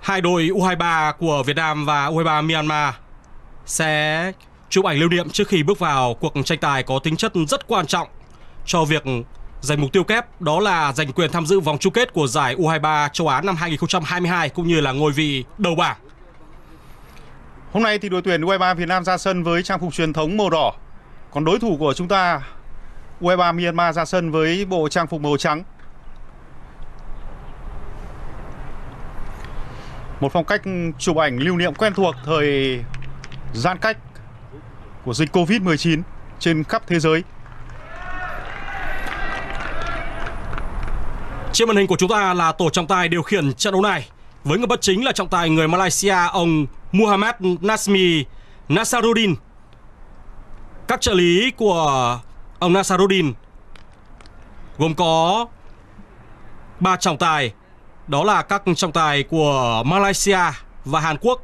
Hai đội U23 của Việt Nam và U23 Myanmar sẽ chụp ảnh lưu niệm trước khi bước vào cuộc tranh tài có tính chất rất quan trọng cho việc giành mục tiêu kép, đó là giành quyền tham dự vòng chung kết của giải U23 châu Á năm 2022 cũng như là ngôi vị đầu bảng. Hôm nay thì đội tuyển U23 Việt Nam ra sân với trang phục truyền thống màu đỏ, còn đối thủ của chúng ta U23 Myanmar ra sân với bộ trang phục màu trắng. Một phong cách chụp ảnh lưu niệm quen thuộc thời giãn cách của dịch Covid-19 trên khắp thế giới. Trên màn hình của chúng ta là tổ trọng tài điều khiển trận đấu này, với người bất chính là trọng tài người Malaysia ông Muhammad Nazmi Nasaruddin. Các trợ lý của ông Nasaruddin gồm có 3 trọng tài, đó là các trọng tài của Malaysia và Hàn Quốc.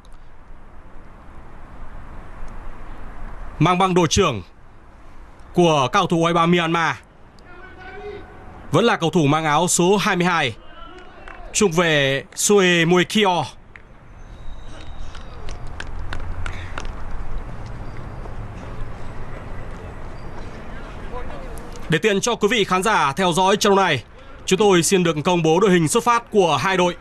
Mang băng đội trưởng của cầu thủ U23 Myanmar vẫn là cầu thủ mang áo số 22, trung vệ Soe Muekio. Để tiện cho quý vị khán giả theo dõi trận đấu này, chúng tôi xin được công bố đội hình xuất phát của hai đội.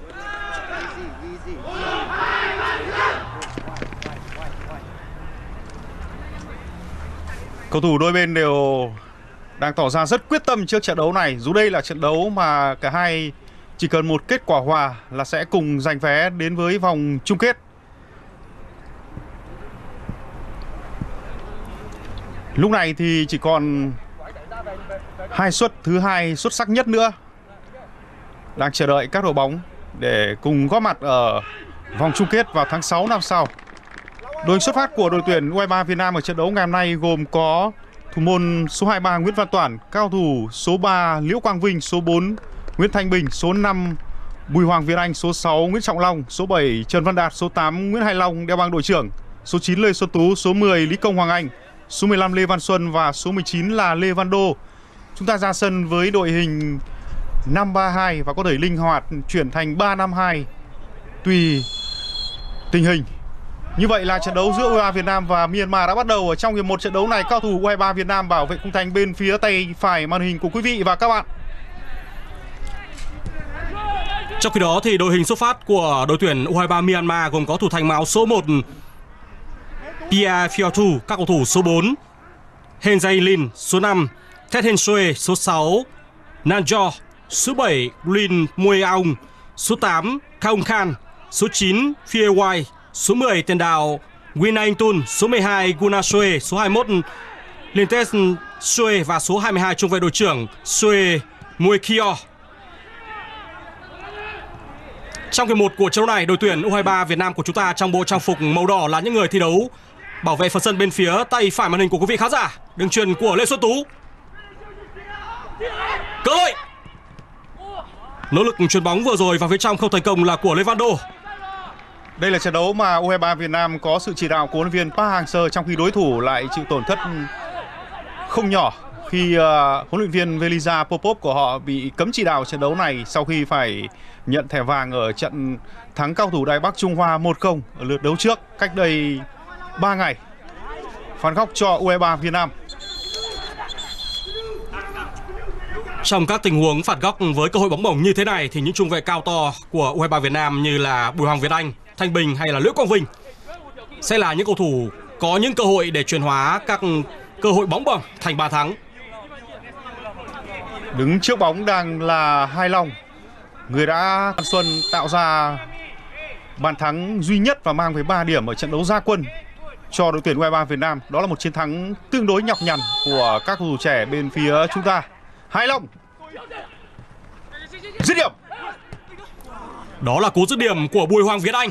Cầu thủ đôi bên đều đang tỏ ra rất quyết tâm trước trận đấu này. Dù đây là trận đấu mà cả hai chỉ cần một kết quả hòa là sẽ cùng giành vé đến với vòng chung kết. Lúc này thì chỉ còn hai suất thứ hai xuất sắc nhất nữa đang chờ đợi các đội bóng để cùng góp mặt ở vòng chung kết vào tháng 6 năm sau. Đội hình xuất phát của đội tuyển U23 Việt Nam ở trận đấu ngày hôm nay gồm có thủ môn số 23 Nguyễn Văn Toản, cao thủ số 3 Liễu Quang Vinh, số 4 Nguyễn Thanh Bình, số 5 Bùi Hoàng Việt Anh, số 6 Nguyễn Trọng Long, số 7 Trần Văn Đạt, số 8 Nguyễn Hải Long đeo băng đội trưởng, số 9 Lê Xuân Tú, số 10 Lý Công Hoàng Anh, số 15 Lê Văn Xuân và số 19 là Lê Văn Đô. Chúng ta ra sân với đội hình 5-3-2 và có thể linh hoạt chuyển thành 3-5-2 tùy tình hình. Như vậy là trận đấu giữa U23 Việt Nam và Myanmar đã bắt đầu. Ở trong hiệp 1 trận đấu này, cao thủ U23 Việt Nam bảo vệ khung thành bên phía tay phải màn hình của quý vị và các bạn. Trong khi đó thì đội hình xuất phát của đội tuyển U23 Myanmar gồm có thủ thành áo số 1 Pia Phiotu, các cầu thủ số 4 Hen Jae-lin, số 5 Tet Hen Sue, số 6 Nanjo, số 7 Lin Mue Aung, số 8 Kaung Khan, số 9 Phie Wai, số 10 tiền đạo Win Anh Tun, số 12 Guna Sue, số 21 Lintes Sue và số 22 trung vệ đội trưởng Sue Muekio. Trong hiệp 1 của trận đấu này, đội tuyển U23 Việt Nam của chúng ta trong bộ trang phục màu đỏ là những người thi đấu bảo vệ phần sân bên phía tay phải màn hình của quý vị khán giả. Đường chuyền của Lê Xuân Tú. Cơ hội. Nỗ lực chuyền bóng vừa rồi vào phía trong không thành công là của Lê Văn Đô. Đây là trận đấu mà U23 Việt Nam có sự chỉ đạo của huấn luyện viên Park Hang-seo, trong khi đối thủ lại chịu tổn thất không nhỏ khi huấn luyện viên Velisa Popov của họ bị cấm chỉ đạo trận đấu này sau khi phải nhận thẻ vàng ở trận thắng cao thủ Đài Bắc Trung Hoa 1-0 ở lượt đấu trước cách đây 3 ngày. Phạt góc cho U23 Việt Nam. Trong các tình huống phạt góc với cơ hội bóng bổng như thế này thì những trung vệ cao to của U23 Việt Nam như là Bùi Hoàng Việt Anh, Thanh Bình hay là Liễu Quang Vinh sẽ là những cầu thủ có những cơ hội để chuyển hóa các cơ hội bóng bổng thành bàn thắng. Đứng trước bóng đang là Hai Long, người đã Xuân tạo ra bàn thắng duy nhất và mang về 3 điểm ở trận đấu ra quân cho đội tuyển U23 Việt Nam. Đó là một chiến thắng tương đối nhọc nhằn của các cầu thủ trẻ bên phía chúng ta. Hai Long dứt điểm. Đó là cú dứt điểm của Bùi Hoàng Việt Anh.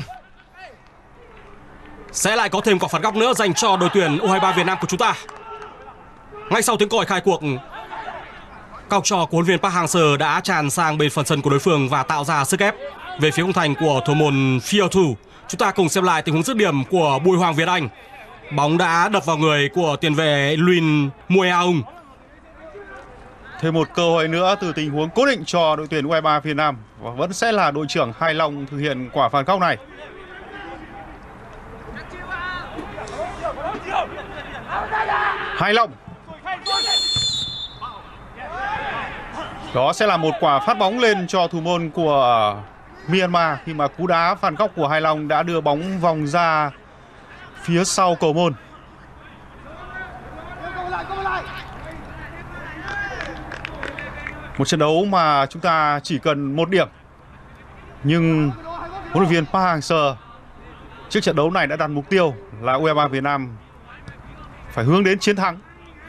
Sẽ lại có thêm quả phạt góc nữa dành cho đội tuyển U23 Việt Nam của chúng ta. Ngay sau tiếng còi khai cuộc, các học trò của huấn luyện viên Park Hang-seo đã tràn sang bên phần sân của đối phương và tạo ra sức ép về phía khung thành của thủ môn Phiotu. Chúng ta cùng xem lại tình huống dứt điểm của Bùi Hoàng Việt Anh. Bóng đã đập vào người của tiền vệ Lin Mue Aung. Thêm một cơ hội nữa từ tình huống cố định cho đội tuyển U23 Việt Nam và vẫn sẽ là đội trưởng Hải Long thực hiện quả phạt góc này. Hải Long. Đó sẽ là một quả phát bóng lên cho thủ môn của Myanmar khi mà cú đá phạt góc của Hải Long đã đưa bóng vòng ra phía sau cầu môn. Một trận đấu mà chúng ta chỉ cần 1 điểm. Nhưng huấn luyện viên Park Hang-seo trước trận đấu này đã đặt mục tiêu là U23 Việt Nam phải hướng đến chiến thắng.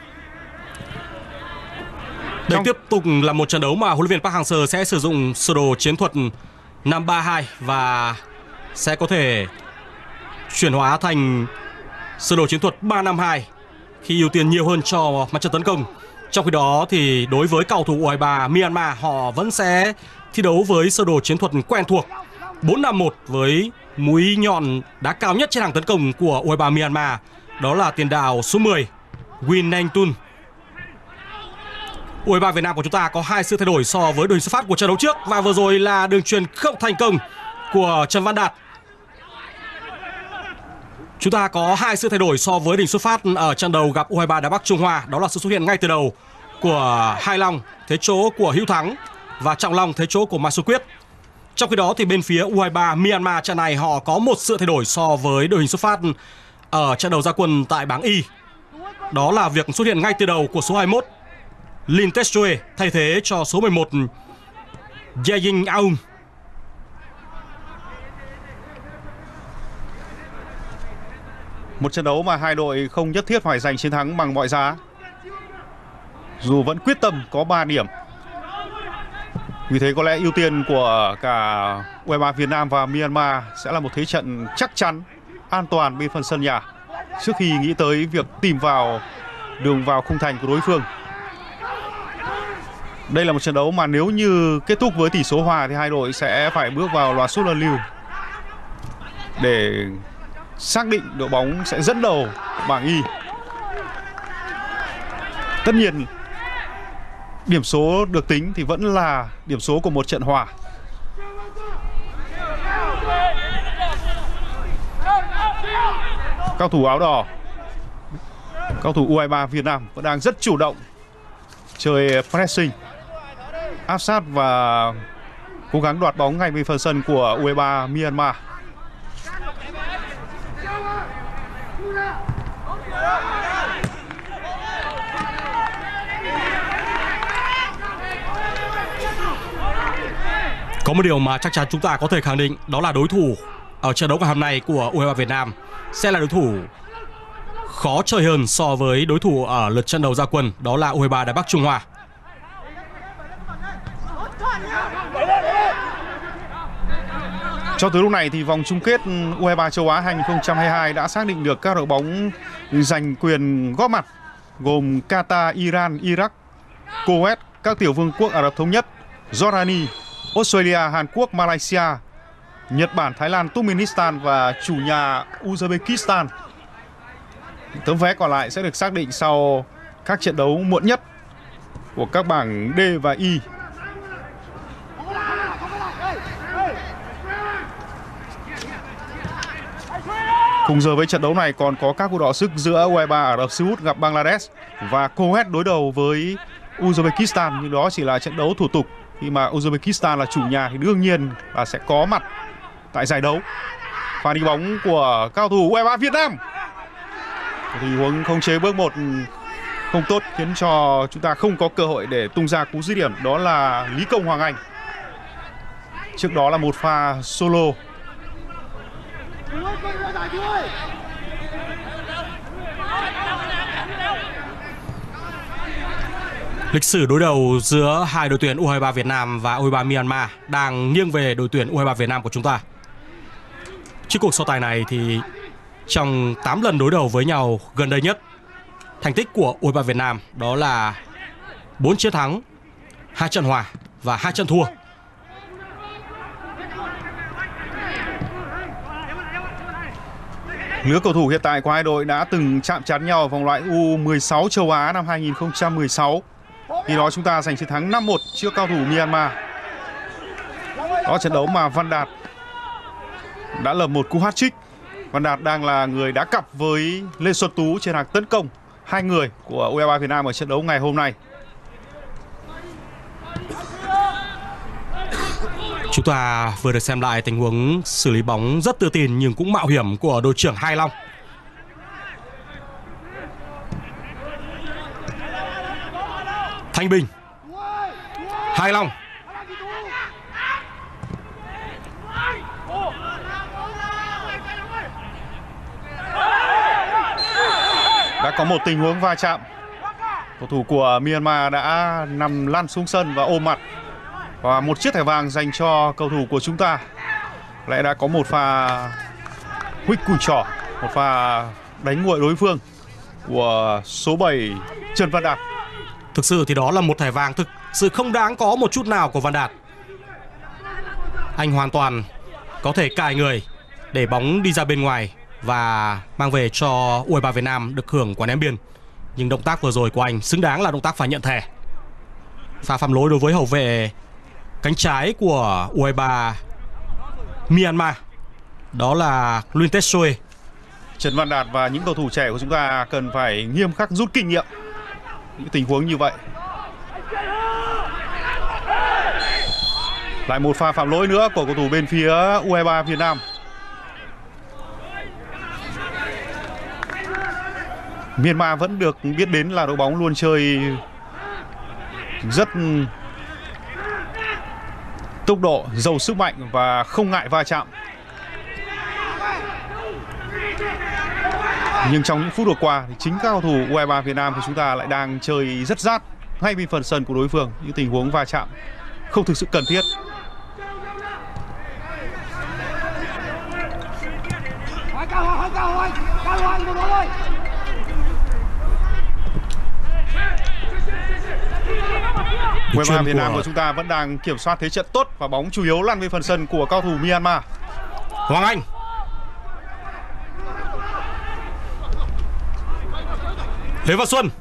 Đây tiếp tục là một trận đấu mà huấn luyện viên Park Hang-seo sẽ sử dụng sơ đồ chiến thuật 5-3-2 và sẽ có thể chuyển hóa thành sơ đồ chiến thuật 3-5-2 khi ưu tiên nhiều hơn cho mặt trận tấn công. Trong khi đó thì đối với cầu thủ U23 Myanmar, họ vẫn sẽ thi đấu với sơ đồ chiến thuật quen thuộc 4-5-1 với mũi nhọn đá cao nhất trên hàng tấn công của U23 Myanmar, đó là tiền đạo số 10 Win Neng Tun. U23 Việt Nam của chúng ta có 2 sự thay đổi so với đội hình xuất phát của trận đấu trước, và vừa rồi là đường chuyền không thành công của Trần Văn Đạt. Chúng ta có 2 sự thay đổi so với đội hình xuất phát ở trận đầu gặp U23 Đài Bắc Trung Hoa, đó là sự xuất hiện ngay từ đầu của Hải Long thế chỗ của Hữu Thắng và Trọng Long thế chỗ của Mai Xuân Quyết. Trong khi đó thì bên phía U23 Myanmar trận này họ có một sự thay đổi so với đội hình xuất phát ở trận đầu ra quân tại bảng Y. Đó là việc xuất hiện ngay từ đầu của số 21 Lin Testue thay thế cho số 11 Ye-Ying Aung. Một trận đấu mà hai đội không nhất thiết phải giành chiến thắng bằng mọi giá, dù vẫn quyết tâm có 3 điểm. Vì thế có lẽ ưu tiên của cả U23 Việt Nam và Myanmar sẽ là một thế trận chắc chắn, an toàn bên phần sân nhà trước khi nghĩ tới việc tìm vào đường vào khung thành của đối phương. Đây là một trận đấu mà nếu như kết thúc với tỷ số hòa thì hai đội sẽ phải bước vào loạt sút luân lưu để xác định đội bóng sẽ dẫn đầu bảng Y. Tất nhiên điểm số được tính thì vẫn là điểm số của một trận hòa. Cao thủ áo đỏ, cao thủ U23 Việt Nam vẫn đang rất chủ động chơi pressing, áp sát và cố gắng đoạt bóng ngay bên phần sân của U23 Myanmar. Có một điều mà chắc chắn chúng ta có thể khẳng định, đó là đối thủ ở trận đấu ngày hôm nay của U23 Việt Nam sẽ là đối thủ khó chơi hơn so với đối thủ ở lượt trận đầu ra quân, đó là U23 Đài Bắc Trung Hoa. Cho tới lúc này thì vòng chung kết U23 châu Á 2022 đã xác định được các đội bóng giành quyền góp mặt gồm Qatar, Iran, Iraq, Kuwait, các tiểu vương quốc Ả Rập Thống Nhất, Jordani, Australia, Hàn Quốc, Malaysia, Nhật Bản, Thái Lan, Turkmenistan và chủ nhà Uzbekistan. Tấm vé còn lại sẽ được xác định sau các trận đấu muộn nhất của các bảng D và Y. Cùng giờ với trận đấu này còn có các cuộc đọ sức giữa U23 Ả Rập Xê Út gặp Bangladesh và Kuwait đối đầu với Uzbekistan, nhưng đó chỉ là trận đấu thủ tục. Khi mà Uzbekistan là chủ nhà thì đương nhiên là sẽ có mặt tại giải đấu. Pha đi bóng của cao thủ U23 Việt Nam, tình huống khống chế bước 1 không tốt khiến cho chúng ta không có cơ hội để tung ra cú dứt điểm, đó là Lý Công Hoàng Anh. Trước đó là một pha solo. Lịch sử đối đầu giữa hai đội tuyển U23 Việt Nam và U23 Myanmar đang nghiêng về đội tuyển U23 Việt Nam của chúng ta. Trước cuộc so tài này thì trong 8 lần đối đầu với nhau gần đây nhất, thành tích của U23 Việt Nam đó là 4 chiến thắng, 2 trận hòa và 2 trận thua. Lứa cầu thủ hiện tại của hai đội đã từng chạm trán nhau ở vòng loại U16 châu Á năm 2016. Khi đó chúng ta giành chiến thắng 5-1 trước cao thủ Myanmar. Đó trận đấu mà Văn Đạt đã lập một cú hat-trick. Văn Đạt đang là người đá cặp với Lê Xuân Tú trên hàng tấn công, hai người của U23 Việt Nam ở trận đấu ngày hôm nay. Chúng ta vừa được xem lại tình huống xử lý bóng rất tự tin nhưng cũng mạo hiểm của đội trưởng Hai Long. Thanh Bình, Hai Long, đã có một tình huống va chạm. Cầu thủ của Myanmar đã nằm lăn xuống sân và ôm mặt, và một chiếc thẻ vàng dành cho cầu thủ của chúng ta. Lại đã có một pha huých cùi trỏ, một pha đánh nguội đối phương của số 7 Trần Văn Đạt. Thực sự thì đó là một thẻ vàng thực sự không đáng có một chút nào của Văn Đạt. Anh hoàn toàn có thể cài người để bóng đi ra bên ngoài và mang về cho U23 Việt Nam được hưởng quả ném biên. Nhưng động tác vừa rồi của anh xứng đáng là động tác phải nhận thẻ. Pha phạm lỗi đối với hậu vệ cánh trái của U23 Myanmar, đó là Luin Tessoe. Trần Văn Đạt và những cầu thủ trẻ của chúng ta cần phải nghiêm khắc rút kinh nghiệm những tình huống như vậy. Lại một pha phạm lỗi nữa của cầu thủ bên phía U23 Việt Nam. Myanmar vẫn được biết đến là đội bóng luôn chơi rất tốc độ, giàu sức mạnh và không ngại va chạm. Nhưng trong những phút vừa qua thì chính các cầu thủ U23 Việt Nam của chúng ta lại đang chơi rất rát ngay bên phần sân của đối phương. Những tình huống va chạm không thực sự cần thiết. U23 Việt Nam của chúng ta vẫn đang kiểm soát thế trận tốt và bóng chủ yếu lăn về phần sân của cao thủ Myanmar. Hoàng Anh, Lê Văn Xuân,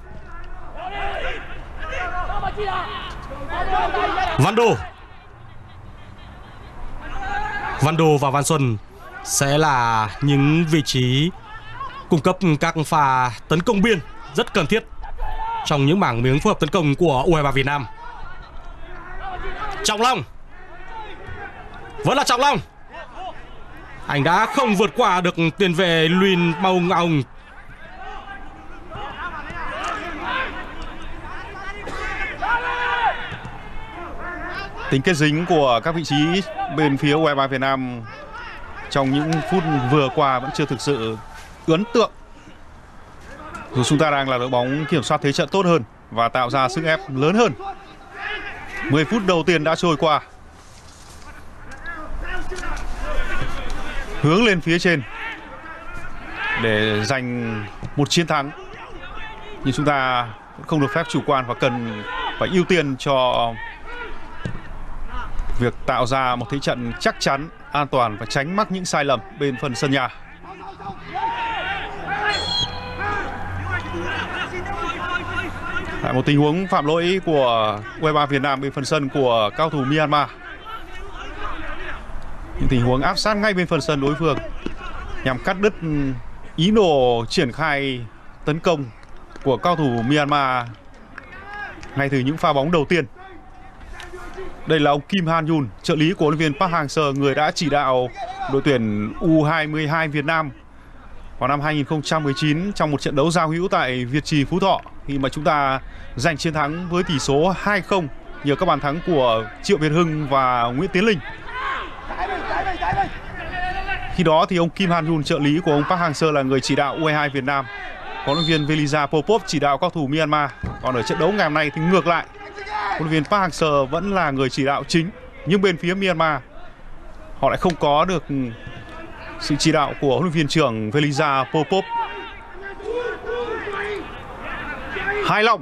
Văn Đô và Văn Xuân sẽ là những vị trí cung cấp các pha tấn công biên rất cần thiết trong những mảng miếng phối hợp tấn công của U23 Việt Nam. Trọng Long, vẫn là Trọng Long. Anh đã không vượt qua được tiền vệ Luin Maung Aung. Tính kết dính của các vị trí bên phía U23 Việt Nam trong những phút vừa qua vẫn chưa thực sự ấn tượng. Dù chúng ta đang là đội bóng kiểm soát thế trận tốt hơn và tạo ra sức ép lớn hơn. 10 phút đầu tiên đã trôi qua. Hướng lên phía trên để giành một chiến thắng. Nhưng chúng ta không được phép chủ quan và cần phải ưu tiên cho việc tạo ra một thế trận chắc chắn, an toàn và tránh mắc những sai lầm bên phần sân nhà. Lại một tình huống phạm lỗi của U23 Việt Nam bên phần sân của cao thủ Myanmar. Những tình huống áp sát ngay bên phần sân đối phương nhằm cắt đứt ý đồ triển khai tấn công của cao thủ Myanmar ngay từ những pha bóng đầu tiên. Đây là ông Kim Han Yun, trợ lý của huấn luyện viên Park Hang-seo, người đã chỉ đạo đội tuyển U22 Việt Nam vào năm 2019 trong một trận đấu giao hữu tại Việt Trì, Phú Thọ, khi mà chúng ta giành chiến thắng với tỷ số 2-0 nhờ các bàn thắng của Triệu Việt Hưng và Nguyễn Tiến Linh. Khi đó thì ông Kim Han Yun, trợ lý của ông Park Hang-seo, là người chỉ đạo U22 Việt Nam, còn huấn luyện viên Veliza Popov chỉ đạo các thủ Myanmar. Còn ở trận đấu ngày hôm nay thì ngược lại, huấn luyện viên Park Hang-seo vẫn là người chỉ đạo chính, nhưng bên phía Myanmar họ lại không có được sự chỉ đạo của huấn luyện viên trưởng Veliza Popov. Hai Long,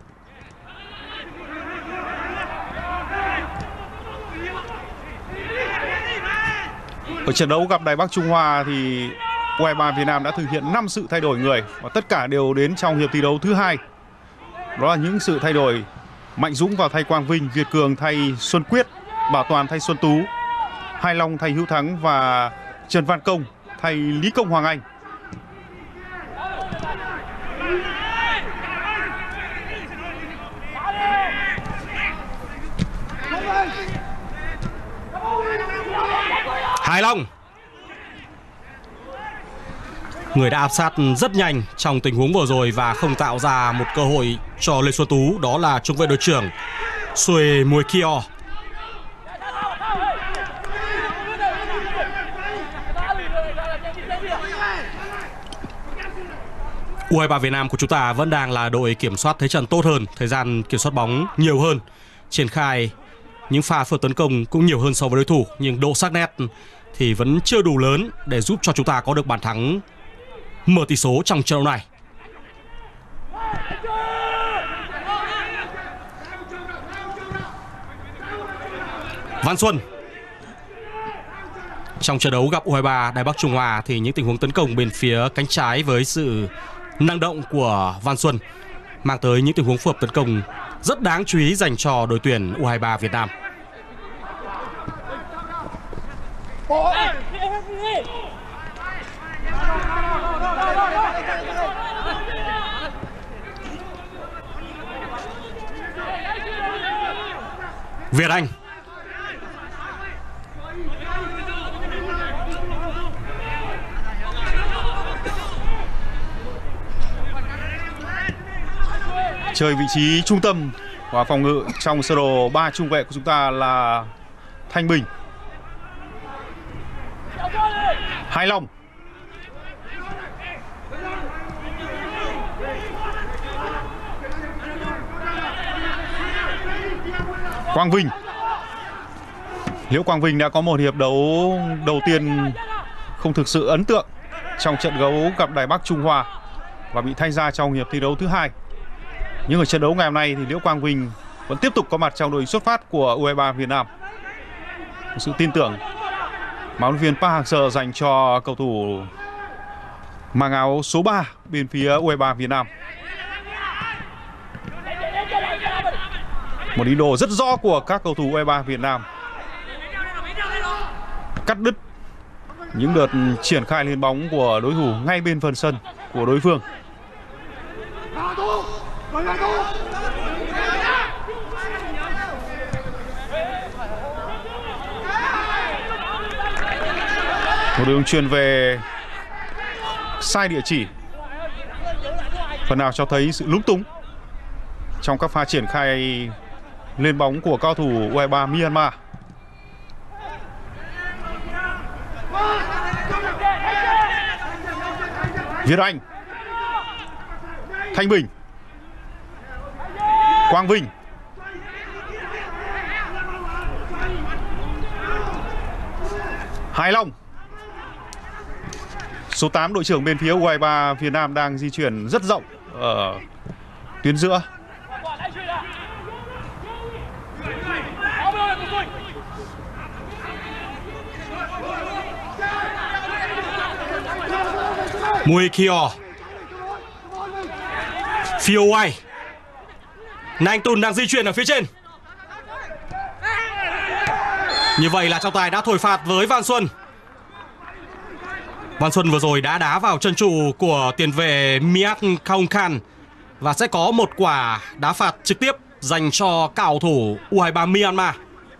ở trận đấu gặp Đài Bắc Trung Hoa thì U23 Việt Nam đã thực hiện 5 sự thay đổi người và tất cả đều đến trong hiệp thi đấu thứ hai. Đó là những sự thay đổi Mạnh Dũng vào thay Quang Vinh, Việt Cường thay Xuân Quyết, Bảo Toàn thay Xuân Tú, Hai Long thay Hữu Thắng và Trần Văn Công thay Lý Công Hoàng Anh. Hải Long, người đã áp sát rất nhanh trong tình huống vừa rồi và không tạo ra một cơ hội cho Lê Xuân Tú, đó là trung vệ đội trưởng Sue Mui Kyo. U23 Việt Nam của chúng ta vẫn đang là đội kiểm soát thế trận tốt hơn, thời gian kiểm soát bóng nhiều hơn, triển khai những pha phản tấn công cũng nhiều hơn so với đối thủ, nhưng độ sắc nét thì vẫn chưa đủ lớn để giúp cho chúng ta có được bàn thắng mở tỷ số trong trận đấu này. Văn Xuân. Trong trận đấu gặp U23 Đài Bắc Trung Hoa thì những tình huống tấn công bên phía cánh trái với sự năng động của Văn Xuân mang tới những tình huống phù hợp tấn công rất đáng chú ý dành cho đội tuyển U23 Việt Nam. Việt Anh. Chơi vị trí trung tâm và phòng ngự trong sơ đồ 3 trung vệ của chúng ta là Thanh Bình, Hai Long, Quang Vinh. Liễu Quang Vinh đã có một hiệp đấu đầu tiên không thực sự ấn tượng trong trận đấu gặp Đài Bắc Trung Hoa và bị thay ra trong hiệp thi đấu thứ hai. Nhưng ở trận đấu ngày hôm nay thì Liễu Quang Vinh vẫn tiếp tục có mặt trong đội xuất phát của U23 Việt Nam. Một sự tin tưởng mà huấn luyện viên Park Hang-seo dành cho cầu thủ mang áo số 3 bên phía U23 Việt Nam. Một ý đồ rất rõ của các cầu thủ U23 Việt Nam cắt đứt những đợt triển khai lên bóng của đối thủ ngay bên phần sân của đối phương. Một đường chuyền về sai địa chỉ, phần nào cho thấy sự lúng túng trong các pha triển khai lên bóng của cao thủ U23 Myanmar. Việt Anh, Thanh Bình, Quang Vinh, Hải Long. Số 8 đội trưởng bên phía U23 Việt Nam đang di chuyển rất rộng ở tuyến giữa. Mui Kyo, Phiêu Oai, Nang Tun đang di chuyển ở phía trên. Như vậy là trọng tài đã thổi phạt với Văn Xuân. Văn Xuân vừa rồi đã đá vào chân trụ của tiền vệ Miat Kaung Khan và sẽ có một quả đá phạt trực tiếp dành cho cầu thủ U23 Myanmar.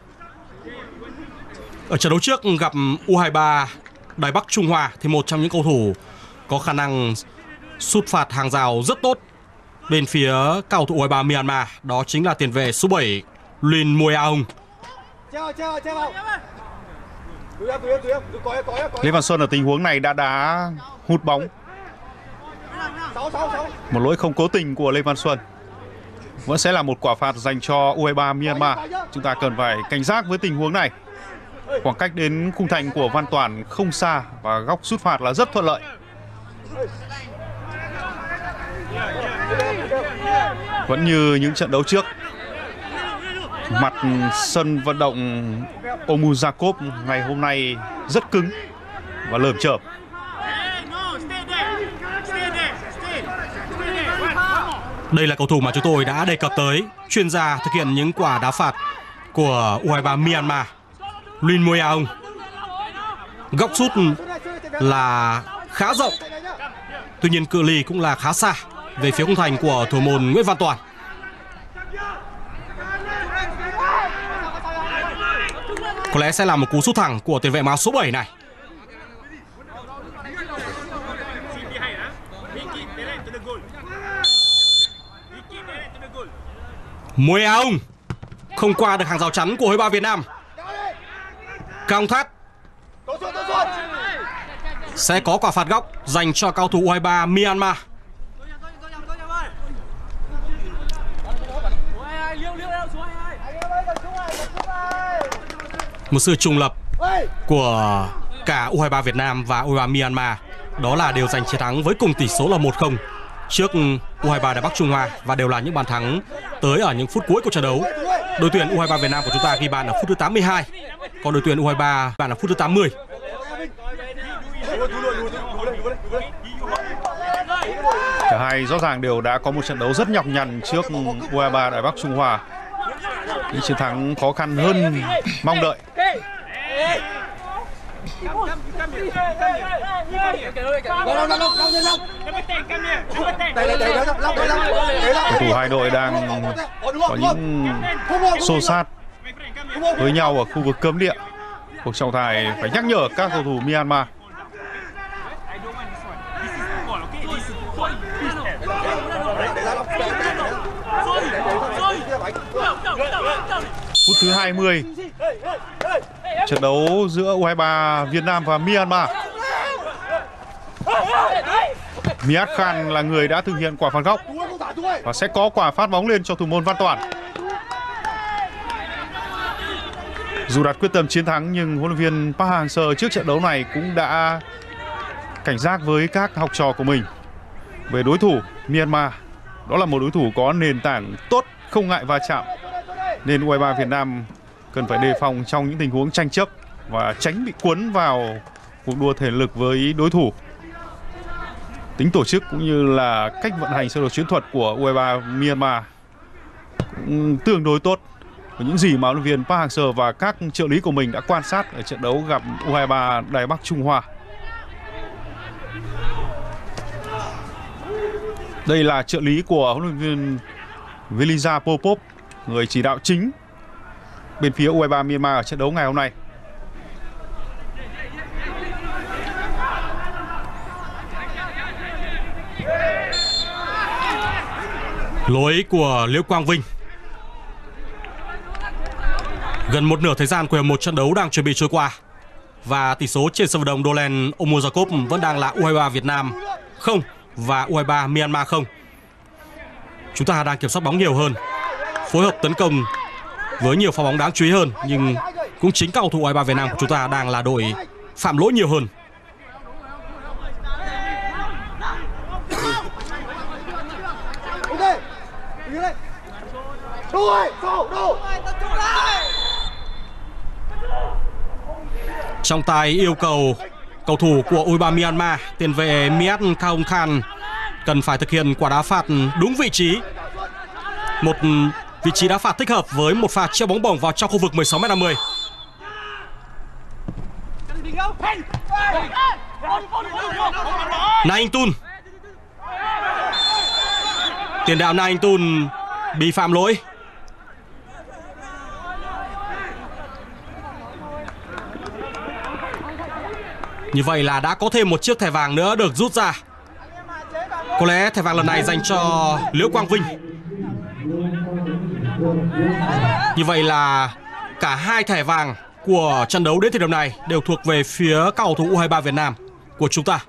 Ở trận đấu trước gặp U23 Đài Bắc Trung Hoa thì một trong những cầu thủ có khả năng sút phạt hàng rào rất tốt bên phía cầu thủ U23 Myanmar, đó chính là tiền vệ số 7 Lin Mue Aung. Lê Văn Xuân ở tình huống này đã đá hụt bóng. Một lỗi không cố tình của Lê Văn Xuân. Vẫn sẽ là một quả phạt dành cho U23 Myanmar. Chúng ta cần phải cảnh giác với tình huống này. Khoảng cách đến khung thành của Văn Toản không xa và góc sút phạt là rất thuận lợi. Vẫn như những trận đấu trước, mặt sân vận động Omuzakov ngày hôm nay rất cứng và lởm chởm. Đây là cầu thủ mà chúng tôi đã đề cập tới, chuyên gia thực hiện những quả đá phạt của U23 Myanmar, Lin Moe Aung. Góc sút là khá rộng, tuy nhiên cự ly cũng là khá xa về phía khung thành của thủ môn Nguyễn Văn Toàn. Có lẽ sẽ là một cú sút thẳng của tiền vệ áo số 7 này. Moe Aung không qua được hàng rào chắn của U23 Việt Nam. Cao Thát sẽ có quả phạt góc dành cho cầu thủ U23 Myanmar. Một sự trùng lập của cả U23 Việt Nam và U23 Myanmar, đó là đều giành chiến thắng với cùng tỷ số là 1-0 trước U23 Đài Bắc Trung Hoa, và đều là những bàn thắng tới ở những phút cuối của trận đấu. Đội tuyển U23 Việt Nam của chúng ta ghi bàn ở phút thứ 82, còn đội tuyển U23 bàn ở phút thứ 80. Cả hai rõ ràng đều đã có một trận đấu rất nhọc nhằn trước U23 Đài Bắc Trung Hoa. Những chiến thắng khó khăn hơn mong đợi. Cầu thủ hai đội đang có những xô sát với nhau ở khu vực cấm địa. Cuộc trọng tài phải nhắc nhở các cầu thủ Myanmar. Phút thứ 20, trận đấu giữa U23 Việt Nam và Myanmar. Miat Khan là người đã thực hiện quả phạt góc và sẽ có quả phát bóng lên cho thủ môn Văn Toàn. Dù đặt quyết tâm chiến thắng nhưng huấn luyện viên Park Hang-seo trước trận đấu này cũng đã cảnh giác với các học trò của mình về đối thủ Myanmar. Đó là một đối thủ có nền tảng tốt, không ngại va chạm, nên U23 Việt Nam cần phải đề phòng trong những tình huống tranh chấp và tránh bị cuốn vào cuộc đua thể lực với đối thủ. Tính tổ chức cũng như là cách vận hành sơ đồ chiến thuật của U23 Myanmar cũng tương đối tốt, với những gì mà huấn luyện viên Park Hang-seo và các trợ lý của mình đã quan sát ở trận đấu gặp U23 Đài Bắc Trung Hoa. Đây là trợ lý của huấn luyện viên Viliza Popov, người chỉ đạo chính bên phía U23 Myanmar ở trận đấu ngày hôm nay. Lỗi của Liễu Quang Vinh. Gần một nửa thời gian của một trận đấu đang chuẩn bị trôi qua, và tỷ số trên sân vận động Dolen Omozakov vẫn đang là U23 Việt Nam 0 và U23 Myanmar 0. Chúng ta đang kiểm soát bóng nhiều hơn, phối hợp tấn công với nhiều pha bóng đáng chú ý hơn, nhưng cũng chính cầu thủ U23 Việt Nam của chúng ta đang là đội phạm lỗi nhiều hơn. Trọng tài yêu cầu cầu thủ của U23 Myanmar, tiền vệ Miat Kaung Khan, cần phải thực hiện quả đá phạt đúng vị trí. Một vị trí đá phạt thích hợp với một pha treo bóng bổng vào trong khu vực 16m50. Na Anh Tun, tiền đạo Na Anh Tun bị phạm lỗi. Như vậy là đã có thêm một chiếc thẻ vàng nữa được rút ra. Có lẽ thẻ vàng lần này dành cho Liễu Quang Vinh. Như vậy là cả hai thẻ vàng của trận đấu đến thời điểm này đều thuộc về phía cầu thủ U23 Việt Nam của chúng ta.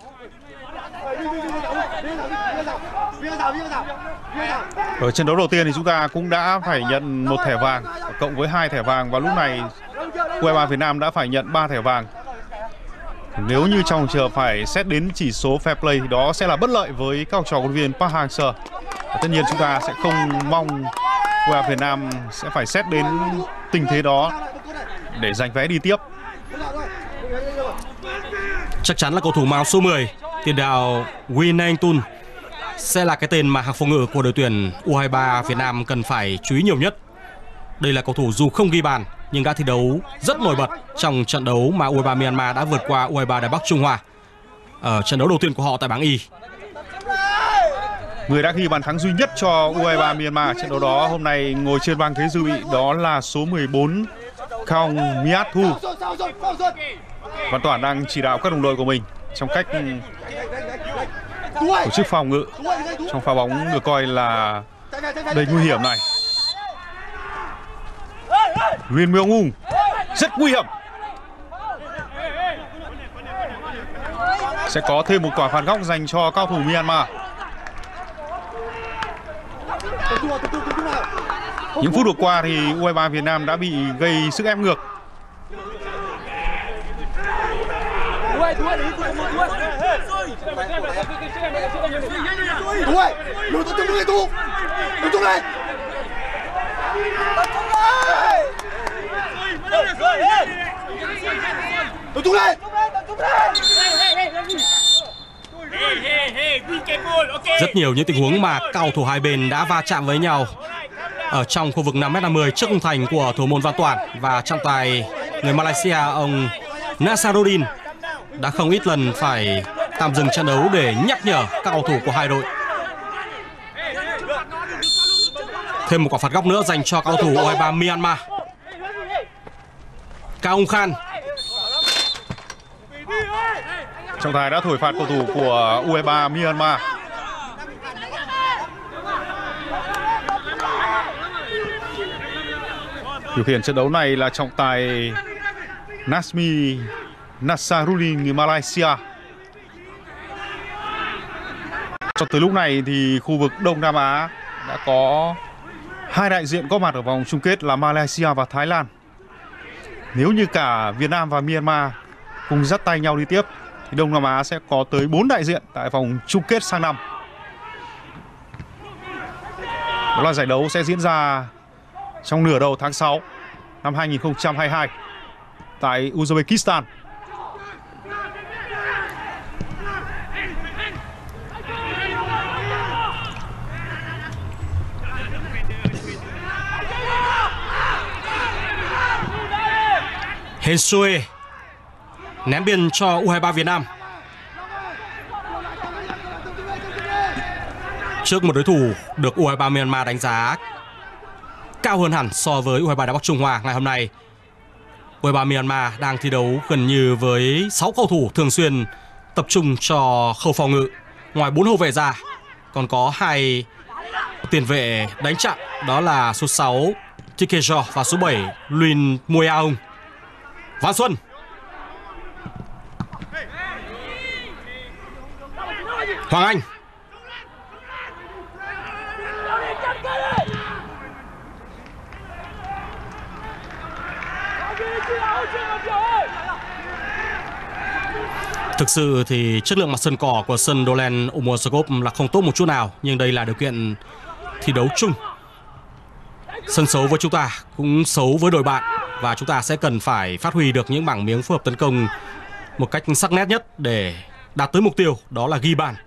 Ở trận đấu đầu tiên thì chúng ta cũng đã phải nhận một thẻ vàng cộng với 2 thẻ vàng, và lúc này U23 Việt Nam đã phải nhận 3 thẻ vàng. Nếu như trong trường phải xét đến chỉ số fair play thì đó sẽ là bất lợi với các học trò của huấn luyện viên Park Hang-seo. Tất nhiên chúng ta sẽ không mong U23 Việt Nam sẽ phải xét đến tình thế đó để giành vé đi tiếp. Chắc chắn là cầu thủ áo số 10, tiền đạo Win Na Anh Tun sẽ là cái tên mà hàng phòng ngự của đội tuyển U23 Việt Nam cần phải chú ý nhiều nhất. Đây là cầu thủ dù không ghi bàn nhưng đã thi đấu rất nổi bật trong trận đấu mà U23 Myanmar đã vượt qua U23 Đài Bắc Trung Hoa ở trận đấu đầu tiên của họ tại bảng Y. Người đã ghi bàn thắng duy nhất cho U23 Myanmar trận đấu đó hôm nay ngồi trên băng ghế dự bị, đó là số 14 Khong Miat Thu. Văn Toản đang chỉ đạo các đồng đội của mình trong cách tổ chức phòng ngự trong pha bóng được coi là đầy nguy hiểm này. Liên Myung Ung rất nguy hiểm. Sẽ có thêm một quả phạt góc dành cho cao thủ Myanmar. Những phút vừa qua thì U23 Việt Nam đã bị gây sức ép ngược. Rất nhiều những tình huống mà cầu thủ hai bên đã va chạm với nhau ở trong khu vực 5m50 trước khung thành của thủ môn Văn Toản, và trọng tài người Malaysia ông Nasaruddin đã không ít lần phải tạm dừng trận đấu để nhắc nhở các cầu thủ của hai đội. Thêm một quả phạt góc nữa dành cho cầu thủ U23 Myanmar. Cao Ung Khan. Trọng tài đã thổi phạt cầu thủ của U23 Myanmar. Điều khiển trận đấu này là trọng tài Nasmi Nasaruddin người Malaysia. Cho tới lúc này thì khu vực Đông Nam Á đã có hai đại diện có mặt ở vòng chung kết là Malaysia và Thái Lan. Nếu như cả Việt Nam và Myanmar cùng dắt tay nhau đi tiếp thì Đông Nam Á sẽ có tới 4 đại diện tại vòng chung kết sang năm. Đó là giải đấu sẽ diễn ra trong nửa đầu tháng 6 năm 2022 tại Uzbekistan. Hên Sue ném biên cho U23 Việt Nam. Trước một đối thủ được U23 Myanmar đánh giá cao hơn hẳn so với U23 Đài Bắc Trung Hoa ngày hôm nay, U23 Myanmar đang thi đấu gần như với 6 cầu thủ thường xuyên tập trung cho khâu phòng ngự. Ngoài 4 hậu vệ ra, còn có 2 tiền vệ đánh chặn, đó là số 6 Tikejo và số 7 Luin Mueaung. Văn Xuân. Hoàng Anh. Thực sự thì chất lượng mặt sân cỏ của sân Dolen Umosakov là không tốt một chút nào, nhưng đây là điều kiện thi đấu chung. Sân xấu với chúng ta cũng xấu với đội bạn, và chúng ta sẽ cần phải phát huy được những mảng miếng phối hợp tấn công một cách sắc nét nhất để đạt tới mục tiêu, đó là ghi bàn.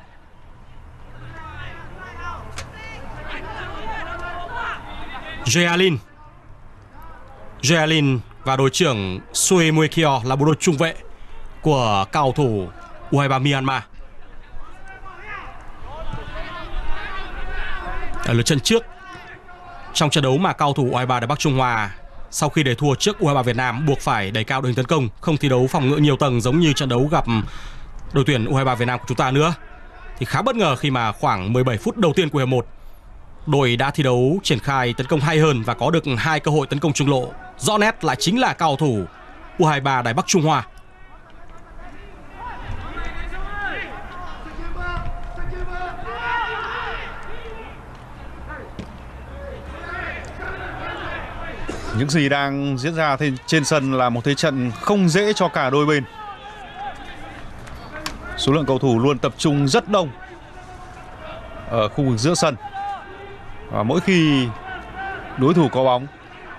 Jaelin và đội trưởng Sue Muekio là bộ đôi trung vệ của cầu thủ U23 Myanmar. Ở lượt trận trước, trong trận đấu mà cầu thủ U23 Đài Bắc Trung Hoa sau khi để thua trước U23 Việt Nam buộc phải đẩy cao đội hình tấn công, không thi đấu phòng ngự nhiều tầng giống như trận đấu gặp đội tuyển U23 Việt Nam của chúng ta nữa, thì khá bất ngờ khi mà khoảng 17 phút đầu tiên của hiệp 1, đội đã thi đấu triển khai tấn công hay hơn và có được 2 cơ hội tấn công trung lộ. Rõ nét lại chính là cầu thủ U23 Đài Bắc Trung Hoa. Những gì đang diễn ra trên sân là một thế trận không dễ cho cả đôi bên. Số lượng cầu thủ luôn tập trung rất đông ở khu vực giữa sân, và mỗi khi đối thủ có bóng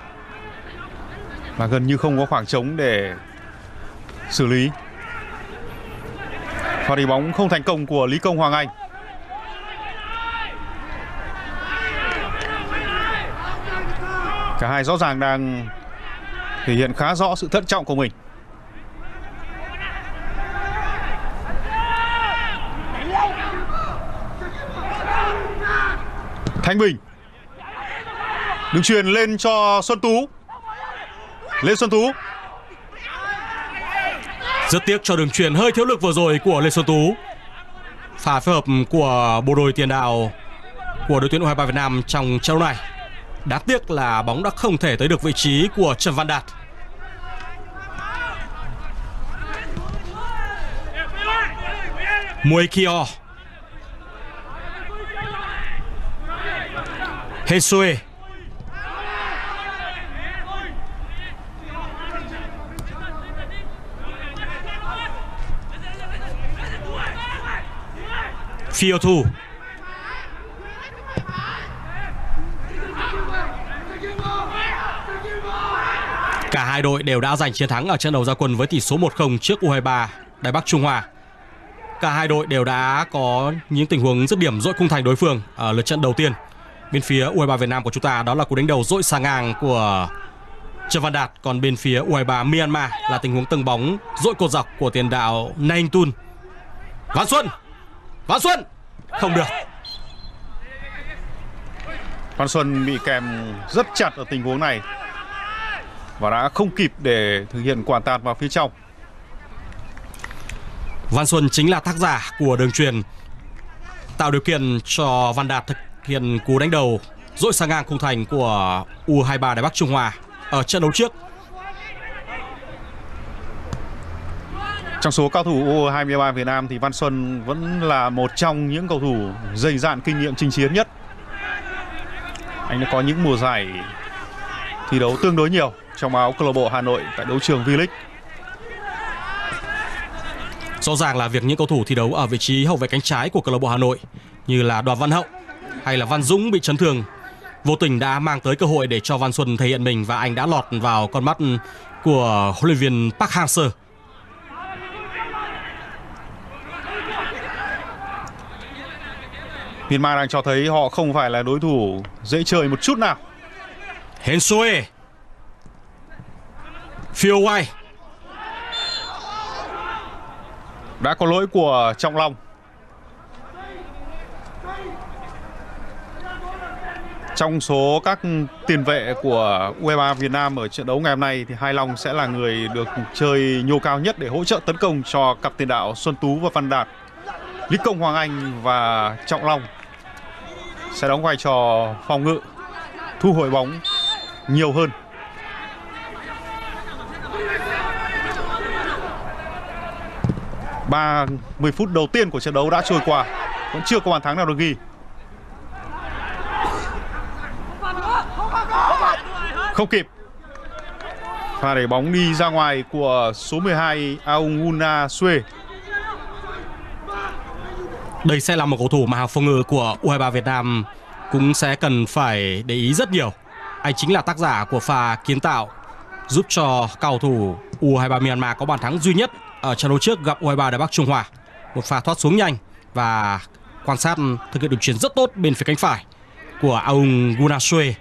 là gần như không có khoảng trống để xử lý. Pha đi bóng không thành công của Lý Công Hoàng Anh. Cả hai rõ ràng đang thể hiện khá rõ sự thận trọng của mình. Thanh Bình đường chuyền lên cho Xuân Tú. Lê Xuân Tú. Rất tiếc cho đường chuyền hơi thiếu lực vừa rồi của Lê Xuân Tú. Pha phối hợp của bộ đôi tiền đạo của đội tuyển U23 Việt Nam trong trận đấu này. Đáng tiếc là bóng đã không thể tới được vị trí của Trần Văn Đạt. Muay Kio. Hensue. Fiotu. Cả hai đội đều đã giành chiến thắng ở trận đấu ra quân với tỷ số 1-0 trước U23 Đài Bắc Trung Hoa. Cả hai đội đều đã có những tình huống dứt điểm dội khung thành đối phương ở lượt trận đầu tiên. Bên phía U23 Việt Nam của chúng ta đó là cú đánh đầu dội sang ngang của Trần Văn Đạt, còn bên phía U23 Myanmar là tình huống tâng bóng dội cột dọc của tiền đạo Nay Tun. Văn Xuân không được. Văn Xuân bị kèm rất chặt ở tình huống này và đã không kịp để thực hiện quả tạt vào phía trong. Văn Xuân chính là tác giả của đường chuyền tạo điều kiện cho Văn Đạt thực hiện cú đánh đầu dội sang ngang khung thành của U23 Đài Bắc Trung Hoa ở trận đấu trước. Trong số cao thủ U23 Việt Nam thì Văn Xuân vẫn là một trong những cầu thủ dày dạn kinh nghiệm chinh chiến nhất. Anh đã có những mùa giải thi đấu tương đối nhiều trong áo câu lạc bộ Hà Nội tại đấu trường V-League. Rõ ràng là việc những cầu thủ thi đấu ở vị trí hậu vệ cánh trái của câu lạc bộ Hà Nội như là Đoàn Văn Hậu hay là Văn Dũng bị chấn thương vô tình đã mang tới cơ hội để cho Văn Xuân thể hiện mình, và anh đã lọt vào con mắt của huấn luyện viên Park Hang-seo. Myanmar đang cho thấy họ không phải là đối thủ dễ chơi một chút nào. Hensue. Phiêu White. Đã có lỗi của Trọng Long. Trong số các tiền vệ của U23 Việt Nam ở trận đấu ngày hôm nay thì Hai Long sẽ là người được chơi nhô cao nhất để hỗ trợ tấn công cho cặp tiền đạo Xuân Tú và Văn Đạt. Lý Công Hoàng Anh và Trọng Long sẽ đóng vai trò phòng ngự, thu hồi bóng nhiều hơn. Ba 10 phút đầu tiên của trận đấu đã trôi qua, vẫn chưa có bàn thắng nào được ghi. Không kịp. Pha để bóng đi ra ngoài của số 12 Aunguna Sue. Đây sẽ là một cầu thủ mà hàng phòng ngự của U23 Việt Nam cũng sẽ cần phải để ý rất nhiều. Anh chính là tác giả của pha kiến tạo giúp cho cầu thủ U23 Myanmar có bàn thắng duy nhất ở trận đấu trước gặp U23 Đài Bắc Trung Hoa. Một pha thoát xuống nhanh và quan sát thực hiện đường chuyền rất tốt bên phía cánh phải của Aung Gunasue.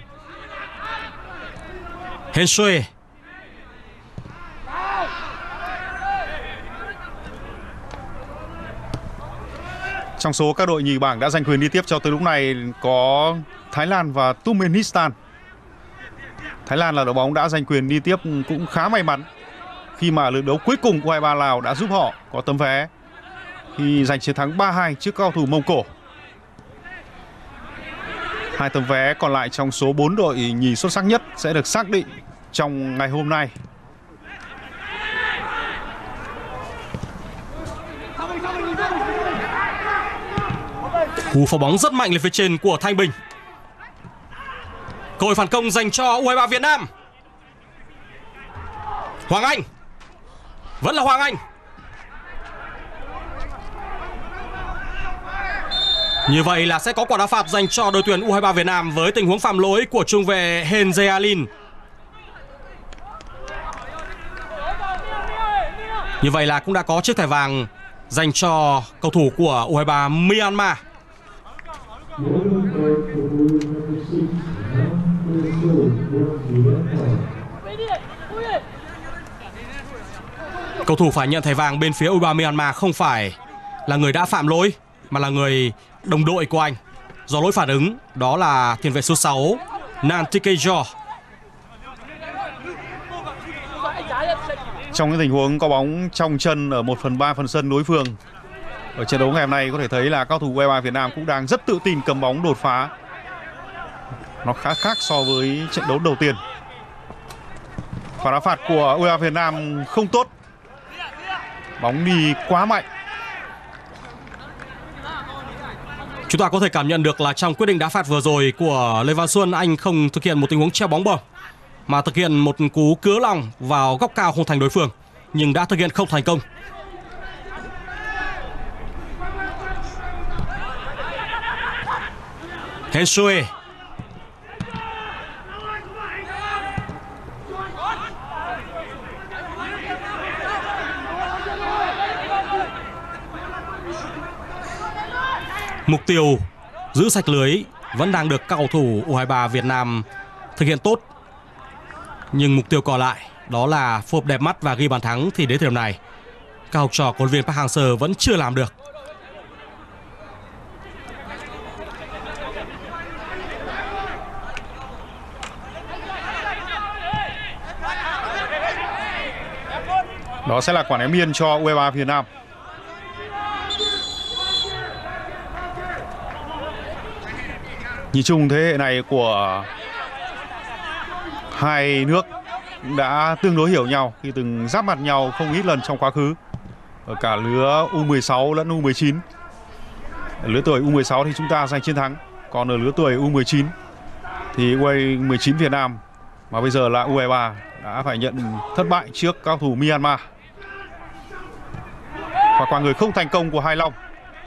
Hensue. Trong số các đội nhì bảng đã giành quyền đi tiếp cho tới lúc này có Thái Lan và Turkmenistan. Thái Lan là đội bóng đã giành quyền đi tiếp cũng khá may mắn khi mà lượt đấu cuối cùng của U23 Lào đã giúp họ có tấm vé khi giành chiến thắng 3-2 trước cao thủ Mông Cổ. Hai tấm vé còn lại trong số 4 đội nhì xuất sắc nhất sẽ được xác định trong ngày hôm nay. Cú phá bóng rất mạnh lên phía trên của Thanh Bình. Cơ hội phản công dành cho U23 Việt Nam. Hoàng Anh. Vẫn là Hoàng Anh. Như vậy là sẽ có quả đá phạt dành cho đội tuyển U23 Việt Nam với tình huống phạm lỗi của trung vệ Hen Jae-alin. Như vậy là cũng đã có chiếc thẻ vàng dành cho cầu thủ của U23 Myanmar. Cầu thủ phải nhận thẻ vàng bên phía U23 Myanmar không phải là người đã phạm lỗi mà là người đồng đội của anh. Do lỗi phản ứng, đó là tiền vệ số 6 Nantikejo. Trong cái tình huống có bóng trong chân ở 1/3 phần sân đối phương ở trận đấu ngày hôm nay, có thể thấy là các cầu thủ U23 Việt Nam cũng đang rất tự tin cầm bóng đột phá. Nó khá khác so với trận đấu đầu tiên. Pha đá phạt của U23 Việt Nam không tốt. Bóng đi quá mạnh. Chúng ta có thể cảm nhận được là trong quyết định đá phạt vừa rồi của Lê Văn Xuân, anh không thực hiện một tình huống treo bóng bờ mà thực hiện một cú cứa lòng vào góc cao khung thành đối phương, nhưng đã thực hiện không thành công. Hensue. Mục tiêu giữ sạch lưới vẫn đang được các cầu thủ U23 Việt Nam thực hiện tốt. Nhưng mục tiêu còn lại đó là phối hợp đẹp mắt và ghi bàn thắng thì đến thời điểm này các học trò của huấn luyện viên Park Hang-seo vẫn chưa làm được. Đó sẽ là quả ném biên cho U23 Việt Nam. Nhìn chung thế hệ này của hai nước đã tương đối hiểu nhau khi từng giáp mặt nhau không ít lần trong quá khứ ở cả lứa U16 lẫn U19. Ở lứa tuổi U16 thì chúng ta giành chiến thắng, còn ở lứa tuổi U19 thì U19 Việt Nam mà bây giờ là U23 đã phải nhận thất bại trước các cầu thủ Myanmar. Và quả người không thành công của Hai Long.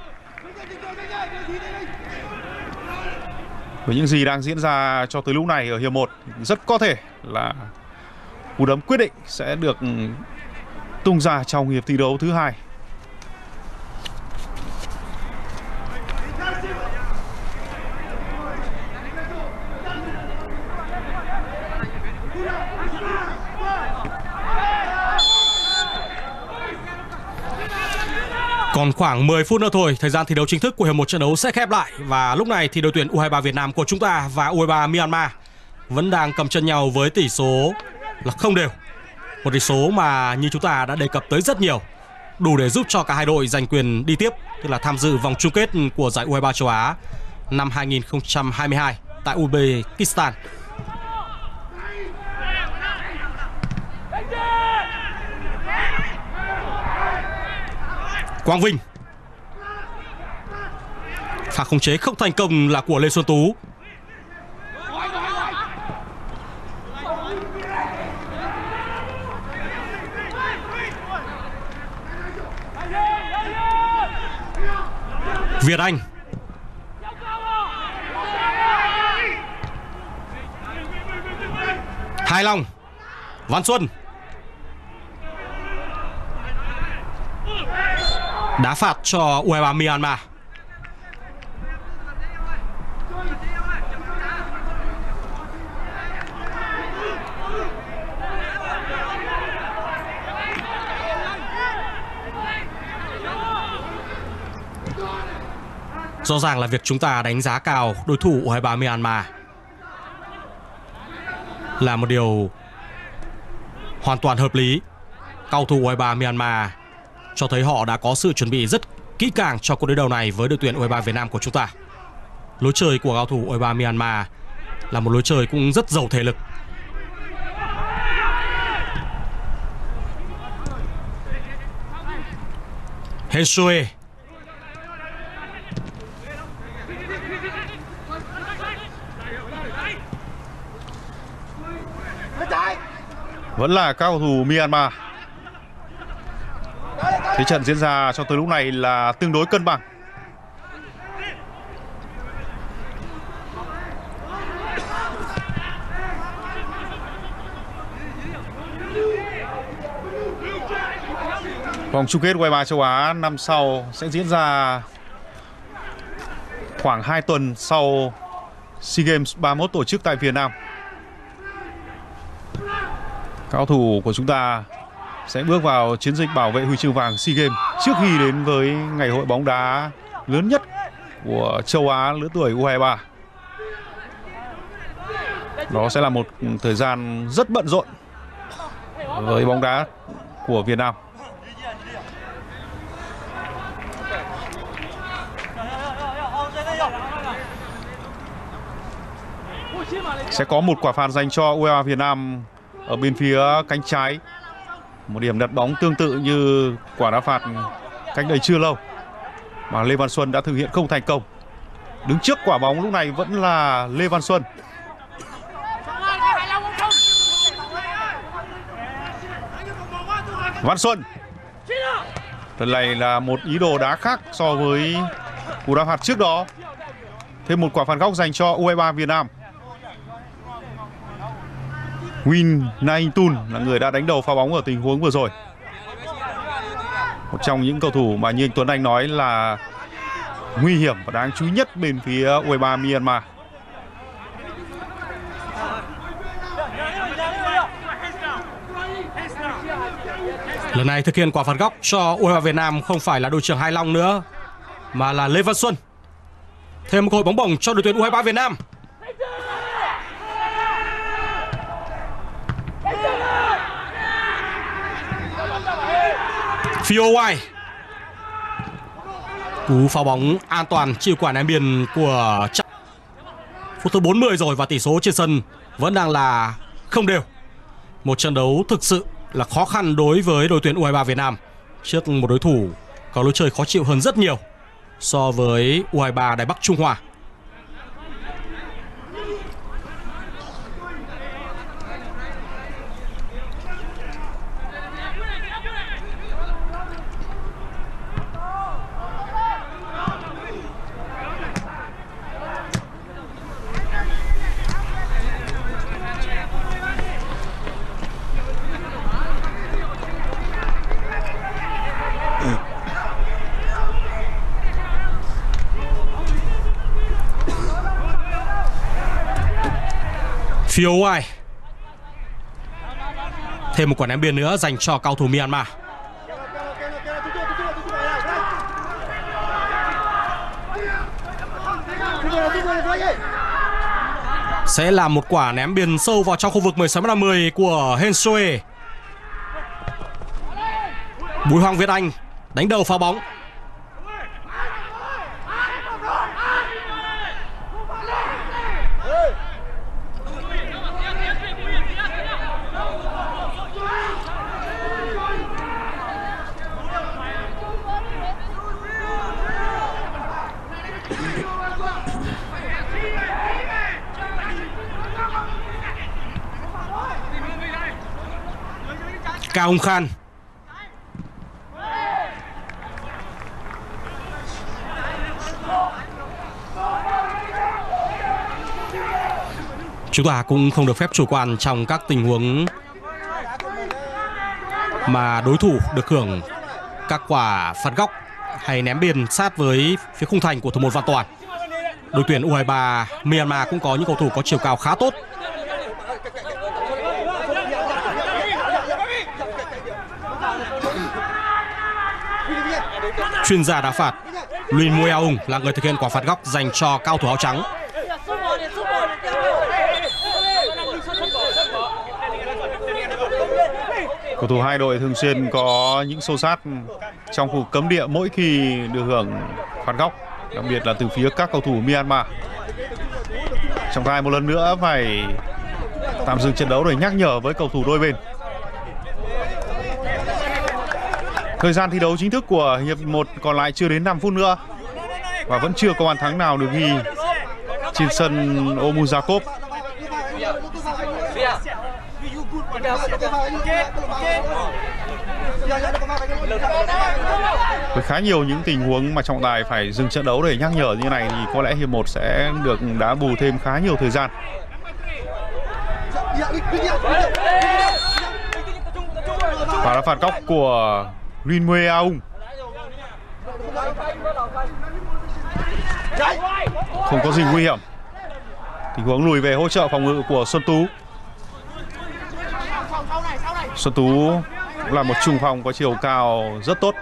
Với những gì đang diễn ra cho tới lúc này ở hiệp 1, rất có thể là cú đấm quyết định sẽ được tung ra trong hiệp thi đấu thứ hai. Còn khoảng 10 phút nữa thôi, thời gian thi đấu chính thức của hiệp 1 trận đấu sẽ khép lại. Và lúc này thì đội tuyển U23 Việt Nam của chúng ta và U23 Myanmar vẫn đang cầm chân nhau với tỷ số là không đều. Một tỷ số mà như chúng ta đã đề cập tới rất nhiều, đủ để giúp cho cả hai đội giành quyền đi tiếp, tức là tham dự vòng chung kết của giải U23 châu Á năm 2022 tại Uzbekistan. Quang Vinh. Pha khống chế không thành công là của Lê Xuân Tú. Việt Anh. Hai Long. Văn Xuân. Đá phạt cho U23 Myanmar. Rõ ràng là việc chúng ta đánh giá cao đối thủ U23 Myanmar là một điều hoàn toàn hợp lý. Cầu thủ U23 Myanmar cho thấy họ đã có sự chuẩn bị rất kỹ càng cho cuộc đối đầu này với đội tuyển U23 Việt Nam của chúng ta. Lối chơi của cầu thủ U23 Myanmar là một lối chơi cũng rất giàu thể lực. Hensue. Vẫn là các cầu thủ Myanmar. Thế trận diễn ra cho tới lúc này là tương đối cân bằng. Vòng chung kết U23 châu Á năm sau sẽ diễn ra khoảng 2 tuần sau SEA Games 31 tổ chức tại Việt Nam. Cao thủ của chúng ta sẽ bước vào chiến dịch bảo vệ huy chương vàng SEA Games trước khi đến với ngày hội bóng đá lớn nhất của châu Á lứa tuổi U23. Đó sẽ là một thời gian rất bận rộn với bóng đá của Việt Nam. Sẽ có một quả phạt dành cho U23 Việt Nam ở bên phía cánh trái. Một điểm đặt bóng tương tự như quả đá phạt cách đây chưa lâu mà Lê Văn Xuân đã thực hiện không thành công. Đứng trước quả bóng lúc này vẫn là Lê Văn Xuân. Văn Xuân. Lần này là một ý đồ đá khác so với cú đá phạt trước đó. Thêm một quả phạt góc dành cho U23 Việt Nam. Win Naintun là người đã đánh đầu pha bóng ở tình huống vừa rồi. Một trong những cầu thủ mà như anh Tuấn Anh nói là nguy hiểm và đáng chú ý nhất bên phía U23 Myanmar. Lần này thực hiện quả phạt góc cho U23 Việt Nam không phải là đội trưởng Hai Long nữa mà là Lê Văn Xuân. Thêm một cơ hội bóng bổng cho đội tuyển U23 Việt Nam. Phil White. Cú phá bóng an toàn chịu quả ném biên của phút thứ 40 rồi và tỷ số trên sân vẫn đang là không đều. Một trận đấu thực sự là khó khăn đối với đội tuyển U23 Việt Nam trước một đối thủ có lối chơi khó chịu hơn rất nhiều so với U23 Đài Bắc Trung Hoa. Phil White. Thêm một quả ném biên nữa dành cho cầu thủ Myanmar. Sẽ là một quả ném biên sâu vào trong khu vực 16m50 của Hên Soe. Bùi Hoàng Việt Anh đánh đầu phá bóng. Cao Hùng Khan. Chúng ta cũng không được phép chủ quan trong các tình huống mà đối thủ được hưởng các quả phạt góc hay ném biên sát với phía khung thành của thủ môn Văn Toàn. Đội tuyển U23 Myanmar cũng có những cầu thủ có chiều cao khá tốt. Chuyên gia đá phạt Lin Mue Aung là người thực hiện quả phạt góc dành cho cao thủ áo trắng. Cầu thủ hai đội thường xuyên có những xô xát trong khu cấm địa mỗi khi được hưởng phạt góc, đặc biệt là từ phía các cầu thủ Myanmar. Trọng tài một lần nữa phải tạm dừng trận đấu để nhắc nhở với cầu thủ đôi bên. Thời gian thi đấu chính thức của hiệp 1 còn lại chưa đến 5 phút nữa và vẫn chưa có bàn thắng nào được ghi trên sân Omuzakov. Với khá nhiều những tình huống mà trọng tài phải dừng trận đấu để nhắc nhở như này thì có lẽ hiệp 1 sẽ được đá bù thêm khá nhiều thời gian. Và đá phạt góc của Rin Mue Aung. Không có gì nguy hiểm. Tình huống lùi về hỗ trợ phòng ngự của Xuân Tú. Xuân Tú là một trung phong có chiều cao rất tốt.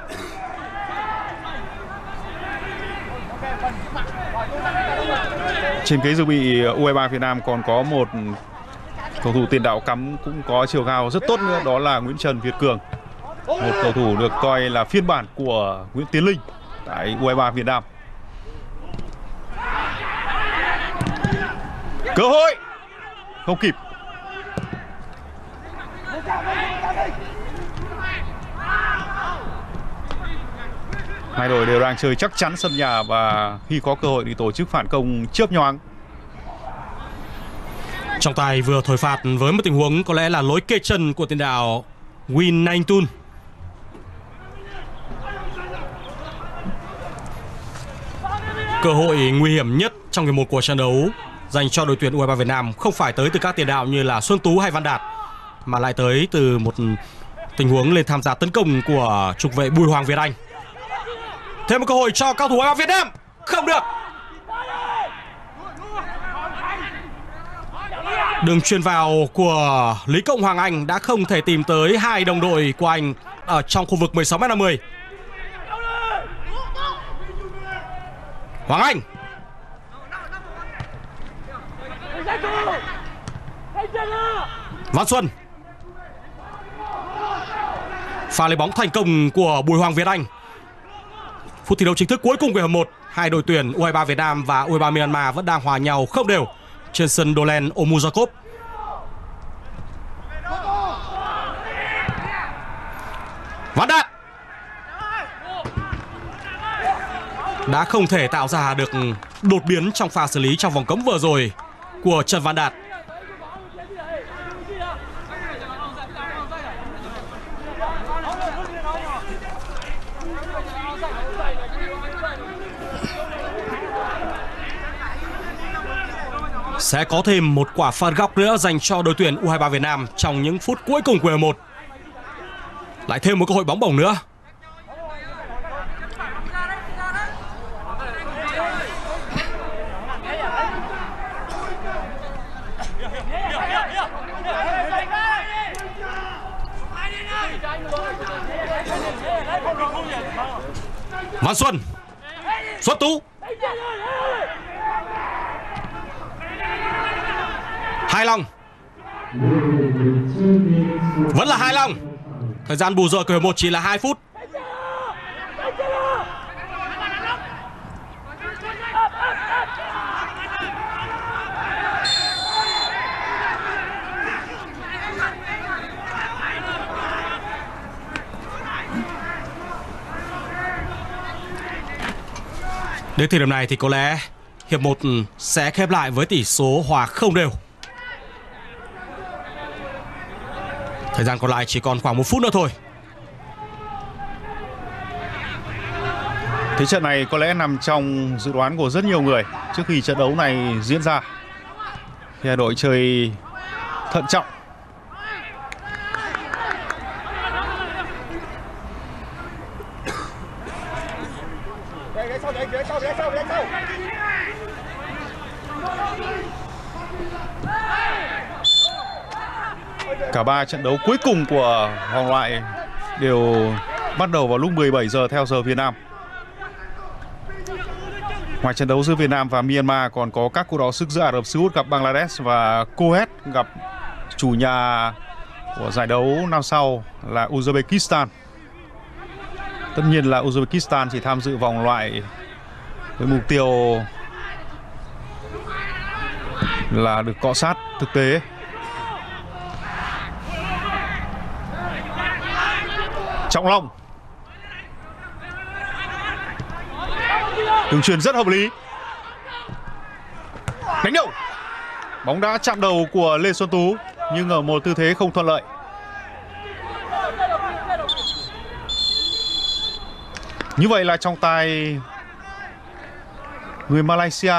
Trên ghế dự bị U23 Việt Nam còn có một cầu thủ tiền đạo cắm cũng có chiều cao rất tốt nữa, đó là Nguyễn Trần Việt Cường, một cầu thủ được coi là phiên bản của Nguyễn Tiến Linh tại U23 Việt Nam. Cơ hội không kịp. Hai đội đều đang chơi chắc chắn sân nhà và khi có cơ hội thì tổ chức phản công chớp nhoáng. Trọng tài vừa thổi phạt với một tình huống có lẽ là lỗi kê chân của tiền đạo Win Naintun. Cơ hội nguy hiểm nhất trong hiệp 1 của trận đấu dành cho đội tuyển U23 Việt Nam không phải tới từ các tiền đạo như là Xuân Tú hay Văn Đạt, mà lại tới từ một tình huống lên tham gia tấn công của trục vệ Bùi Hoàng Việt Anh. Thêm một cơ hội cho cao thủ U23 Việt Nam, không được. Đường chuyền vào của Lý Cộng Hoàng Anh đã không thể tìm tới hai đồng đội của anh ở trong khu vực 16m50. Hoàng Anh. Văn Xuân. Pha lấy bóng thành công của Bùi Hoàng Việt Anh. Phút thi đấu chính thức cuối cùng của hiệp 1, hai đội tuyển U23 Việt Nam và U23 Myanmar vẫn đang hòa nhau không đều trên sân Dolen Omujakov. Văn Đạt đã không thể tạo ra được đột biến trong pha xử lý trong vòng cấm vừa rồi của Trần Văn Đạt. Sẽ có thêm một quả phạt góc nữa dành cho đội tuyển U23 Việt Nam trong những phút cuối cùng của hiệp 1. Lại thêm một cơ hội bóng bổng nữa. Văn Xuân. Xuân Tú. Hai Long. Vẫn là Hai Long. Thời gian bù giờ của hiệp 1 chỉ là 2 phút. Đến thời điểm này thì có lẽ hiệp 1 sẽ khép lại với tỷ số hòa không đều. Thời gian còn lại chỉ còn khoảng 1 phút nữa thôi. Thế trận này có lẽ nằm trong dự đoán của rất nhiều người trước khi trận đấu này diễn ra. Hai đội chơi thận trọng. Cả ba trận đấu cuối cùng của vòng loại đều bắt đầu vào lúc 17 giờ theo giờ Việt Nam. Ngoài trận đấu giữa Việt Nam và Myanmar còn có các cuộc đọ sức giữa Ả Rập Xê Út gặp Bangladesh và Kuwait gặp chủ nhà của giải đấu năm sau là Uzbekistan. Tất nhiên là Uzbekistan chỉ tham dự vòng loại với mục tiêu là được cọ sát thực tế. Trọng Long. Đường chuyền rất hợp lý. Đánh đầu. Bóng đã chạm đầu của Lê Xuân Tú nhưng ở một tư thế không thuận lợi. Như vậy là trọng tài người Malaysia.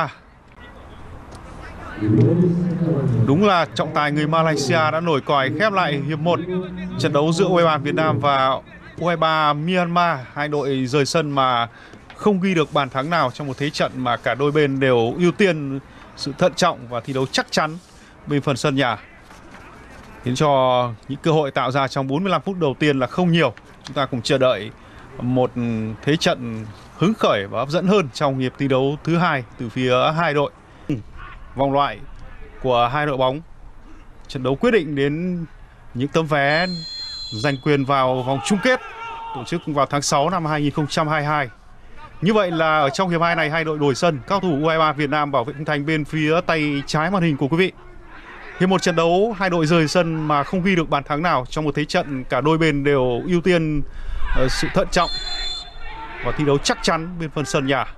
Đúng là trọng tài người Malaysia đã nổi còi khép lại hiệp 1 trận đấu giữa U23 Việt Nam và U23 Myanmar. Hai đội rời sân mà không ghi được bàn thắng nào trong một thế trận mà cả đôi bên đều ưu tiên sự thận trọng và thi đấu chắc chắn bên phần sân nhà. khiến cho những cơ hội tạo ra trong 45 phút đầu tiên là không nhiều. Chúng ta cùng chờ đợi một thế trận hứng khởi và hấp dẫn hơn trong hiệp thi đấu thứ hai từ phía hai đội. Vòng loại của hai đội bóng, trận đấu quyết định đến những tấm vé giành quyền vào vòng chung kết tổ chức vào tháng 6 năm 2022. Như vậy là ở trong hiệp 2 này hai đội đổi sân, cao thủ U23 Việt Nam bảo vệ khung thành bên phía tay trái màn hình của quý vị. Hiệp một trận đấu hai đội rời sân mà không ghi được bàn thắng nào trong một thế trận cả đôi bên đều ưu tiên sự thận trọng và thi đấu chắc chắn bên phần sân nhà.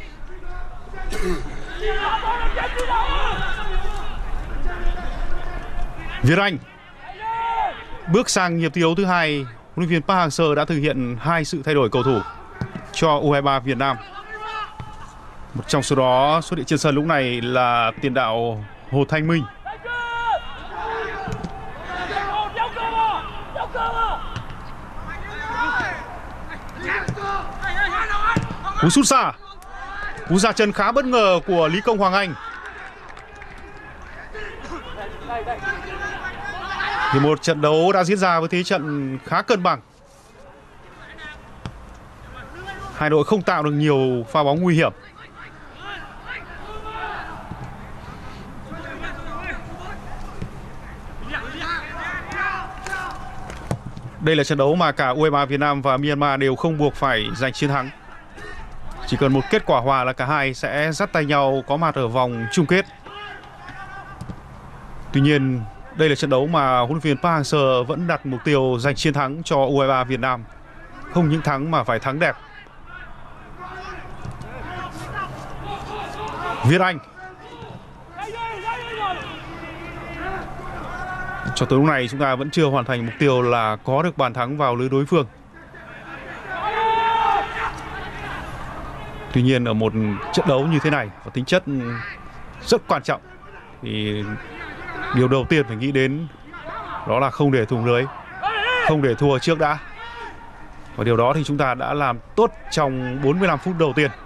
Việt Anh bước sang hiệp thi đấu thứ hai, huấn luyện viên Park Hang-seo đã thực hiện hai sự thay đổi cầu thủ cho U23 Việt Nam. Một trong số đó xuất hiện trên sân lúc này là tiền đạo Hồ Thanh Minh. Cú sút xa, cú ra chân khá bất ngờ của Lý Công Hoàng Anh. Thì một trận đấu đã diễn ra với thế trận khá cân bằng. Hai đội không tạo được nhiều pha bóng nguy hiểm. Đây là trận đấu mà cả U23 Việt Nam và Myanmar đều không buộc phải giành chiến thắng. Chỉ cần một kết quả hòa là cả hai sẽ dắt tay nhau có mặt ở vòng chung kết. Tuy nhiên, đây là trận đấu mà huấn luyện viên Park Hang-seo vẫn đặt mục tiêu giành chiến thắng cho U23 Việt Nam. Không những thắng mà phải thắng đẹp. Việt Anh. Cho tới lúc này chúng ta vẫn chưa hoàn thành mục tiêu là có được bàn thắng vào lưới đối phương. Tuy nhiên ở một trận đấu như thế này có tính chất rất quan trọng thì điều đầu tiên phải nghĩ đến đó là không để thủng lưới, không để thua trước đã. Và điều đó thì chúng ta đã làm tốt trong 45 phút đầu tiên.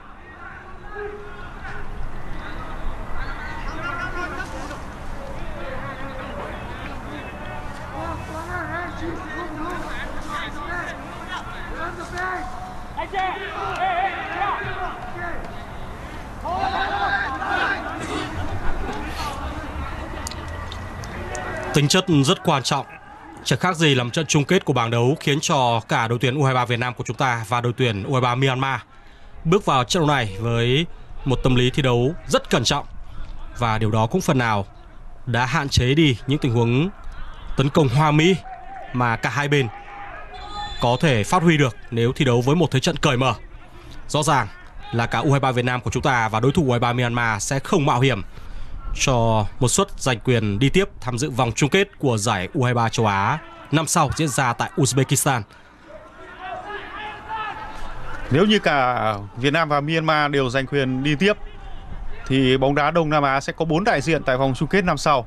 Tính chất rất quan trọng, chẳng khác gì làm trận chung kết của bảng đấu, khiến cho cả đội tuyển U23 Việt Nam của chúng ta và đội tuyển U23 Myanmar bước vào trận đấu này với một tâm lý thi đấu rất cẩn trọng. Và điều đó cũng phần nào đã hạn chế đi những tình huống tấn công hoa mỹ mà cả hai bên có thể phát huy được nếu thi đấu với một thế trận cởi mở. Rõ ràng là cả U23 Việt Nam của chúng ta và đối thủ U23 Myanmar sẽ không mạo hiểm cho một suất giành quyền đi tiếp tham dự vòng chung kết của giải U23 châu Á năm sau diễn ra tại Uzbekistan. Nếu như cả Việt Nam và Myanmar đều giành quyền đi tiếp thì bóng đá Đông Nam Á sẽ có 4 đại diện tại vòng chung kết năm sau.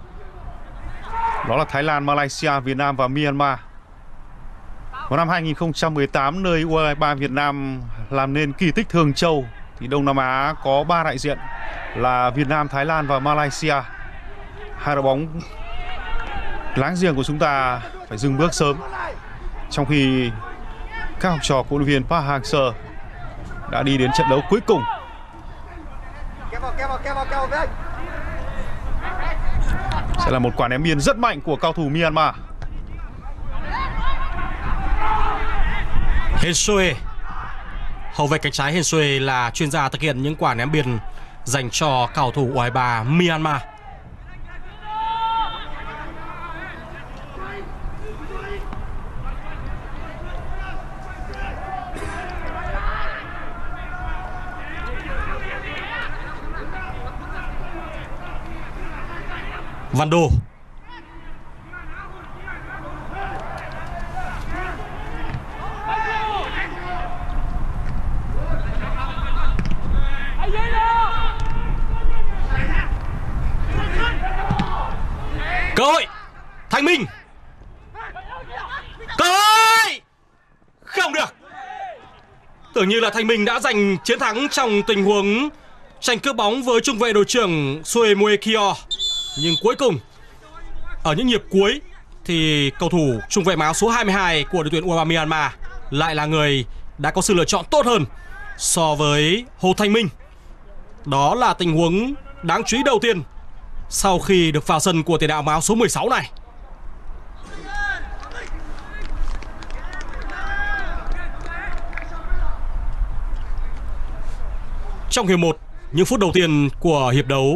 Đó là Thái Lan, Malaysia, Việt Nam và Myanmar. Vào năm 2018, nơi U23 Việt Nam làm nên kỳ tích Thường Châu, thì Đông Nam Á có 3 đại diện là Việt Nam, Thái Lan và Malaysia. Hai đội bóng láng giềng của chúng ta phải dừng bước sớm, trong khi các học trò của huấn luyện viên Park Hang-seo đã đi đến trận đấu cuối cùng. Sẽ là một quả ném biên rất mạnh của cao thủ Myanmar. Hên Soe, hậu vệ cánh trái Hên Soe là chuyên gia thực hiện những quả ném biên dành cho cầu thủ U23 Myanmar. Văn Đô. Cơ hội. Thanh Minh. Cơ hội. Không được. Tưởng như là Thanh Minh đã giành chiến thắng trong tình huống tranh cướp bóng với trung vệ đội trưởng Soe Moe Kyo. Nhưng cuối cùng ở những nhịp cuối thì cầu thủ trung vệ áo số 22 của đội tuyển U23 Myanmar lại là người đã có sự lựa chọn tốt hơn so với Hồ Thanh Minh. Đó là tình huống đáng chú ý đầu tiên sau khi được vào sân của tiền đạo áo số 16 này. Trong hiệp 1, những phút đầu tiên của hiệp đấu,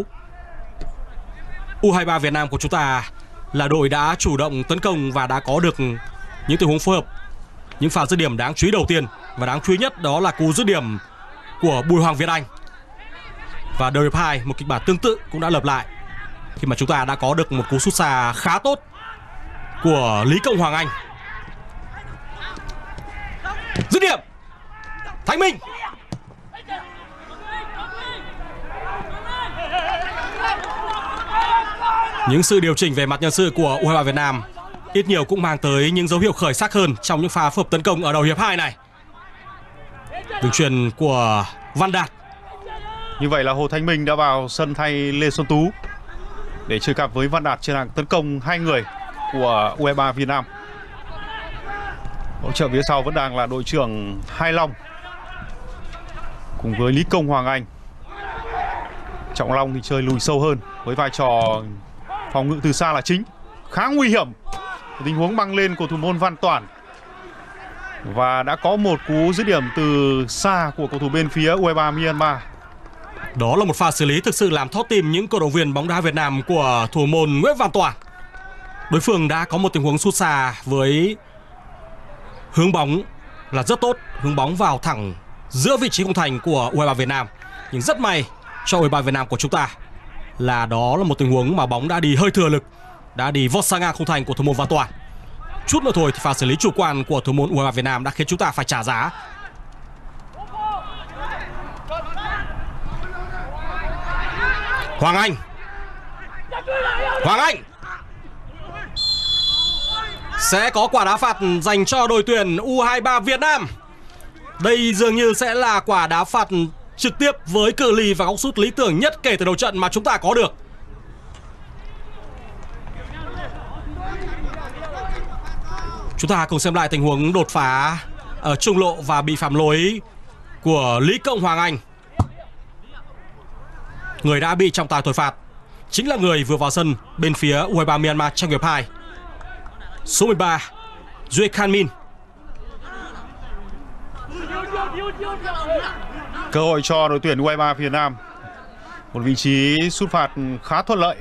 U23 Việt Nam của chúng ta là đội đã chủ động tấn công và đã có được những tình huống phối hợp, những pha dứt điểm đáng chú ý đầu tiên. Và đáng chú ý nhất đó là cú dứt điểm của Bùi Hoàng Việt Anh. Và đầu hiệp 2, một kịch bản tương tự cũng đã lặp lại khi mà chúng ta đã có được một cú sút xa khá tốt của Lý Công Hoàng Anh. Dứt điểm Thanh Minh. Những sự điều chỉnh về mặt nhân sự của U23 Việt Nam ít nhiều cũng mang tới những dấu hiệu khởi sắc hơn trong những pha phối hợp tấn công ở đầu hiệp 2 này. Đường chuyền của Văn Đạt. Như vậy là Hồ Thanh Minh đã vào sân thay Lê Xuân Tú để chơi cặp với Văn Đạt trên hàng tấn công hai người của U23 Việt Nam. Hỗ trợ phía sau vẫn đang là đội trưởng Hai Long cùng với Lý Công Hoàng Anh. Trọng Long thì chơi lùi sâu hơn với vai trò phòng ngự từ xa là chính. Khá nguy hiểm, tình huống băng lên của thủ môn Văn Toản. Và đã có một cú dứt điểm từ xa của cầu thủ bên phía U23 Myanmar. Đó là một pha xử lý thực sự làm thót tim những cổ động viên bóng đá Việt Nam của thủ môn Nguyễn Văn Toản. Đối phương đã có một tình huống sút xa với hướng bóng là rất tốt, hướng bóng vào thẳng giữa vị trí khung thành của U23 Việt Nam. Nhưng rất may cho U23 Việt Nam của chúng ta là đó là một tình huống mà bóng đã đi hơi thừa lực, đã đi vót sang ngang khung thành của thủ môn Văn Toản. Chút nữa thôi thì pha xử lý chủ quan của thủ môn U23 Việt Nam đã khiến chúng ta phải trả giá. Hoàng Anh. Hoàng Anh sẽ có quả đá phạt dành cho đội tuyển U23 Việt Nam. Đây dường như sẽ là quả đá phạt trực tiếp với cự ly và góc sút lý tưởng nhất kể từ đầu trận mà chúng ta có được. Chúng ta cùng xem lại tình huống đột phá ở trung lộ và bị phạm lỗi của Lý Công Hoàng Anh. Người đã bị trọng tài thổi phạt chính là người vừa vào sân bên phía U23 Myanmar trong hiệp 2. Số 13 Duy Khan Min. Cơ hội cho đội tuyển U23 Việt Nam. Một vị trí sút phạt khá thuận lợi.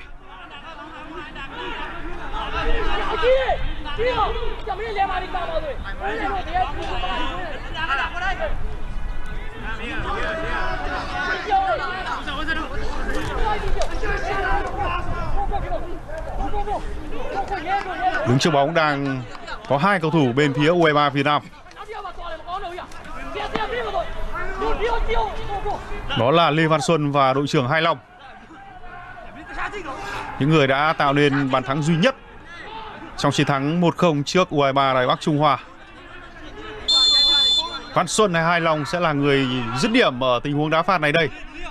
Đứng trước bóng đang có hai cầu thủ bên phía U23 Việt Nam. Đó là Lê Văn Xuân và đội trưởng Hai Long, những người đã tạo nên bàn thắng duy nhất trong chiến thắng 1-0 trước U23 Đài Bắc Trung Hoa. Văn Xuân hay Hai Long sẽ là người dứt điểm ở tình huống đá phạt này đây.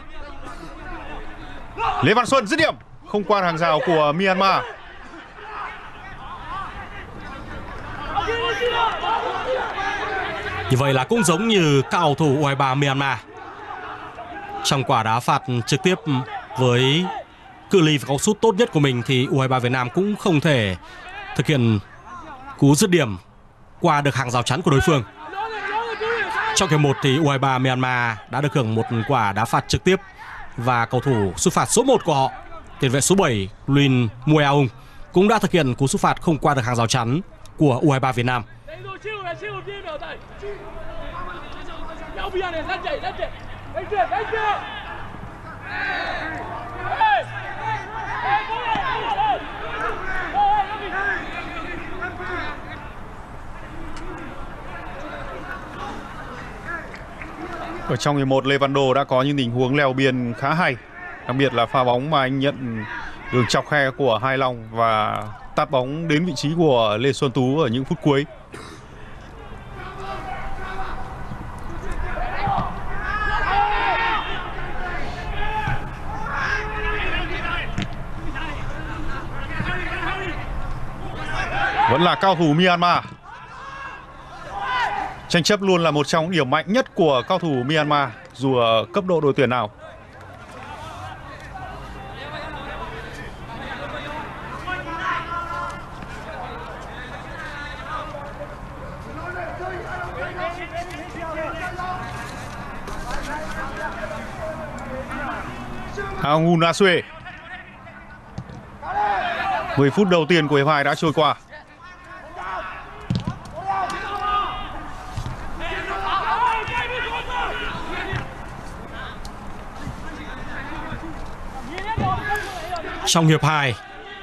Lê Văn Xuân dứt điểm không qua hàng rào của Myanmar. Như vậy là cũng giống như các cầu thủ U23 Myanmar. Trong quả đá phạt trực tiếp với cự ly và góc sút tốt nhất của mình thì U23 Việt Nam cũng không thể thực hiện cú dứt điểm qua được hàng rào chắn của đối phương. Trong hiệp 1 thì U23 Myanmar đã được hưởng một quả đá phạt trực tiếp và cầu thủ sút phạt số 1 của họ, tiền vệ số 7 Luin Mueaung cũng đã thực hiện cú sút phạt không qua được hàng rào chắn của U23 Việt Nam. Ở trong hiệp 1, Lê Văn Đô đã có những tình huống leo biên khá hay, đặc biệt là pha bóng mà anh nhận đường chọc khe của Hai Long và tạt bóng đến vị trí của Lê Xuân Tú ở những phút cuối. Vẫn là cao thủ Myanmar. Tranh chấp luôn là một trong điểm mạnh nhất của cao thủ Myanmar dù ở cấp độ đội tuyển nào. Aung Nasue. 10 phút đầu tiên của hiệp 2 đã trôi qua. Trong hiệp 2,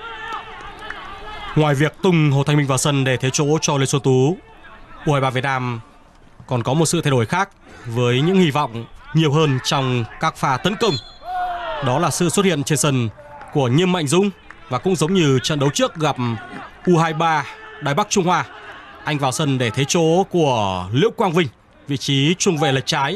ngoài việc tung Hồ Thanh Minh vào sân để thế chỗ cho Lê Xuân Tú, U23 Việt Nam còn có một sự thay đổi khác với những hy vọng nhiều hơn trong các pha tấn công. Đó là sự xuất hiện trên sân của Nghiêm Mạnh Dũng, và cũng giống như trận đấu trước gặp U23 Đài Bắc Trung Hoa, anh vào sân để thế chỗ của Liễu Quang Vinh, vị trí trung vệ lệch trái.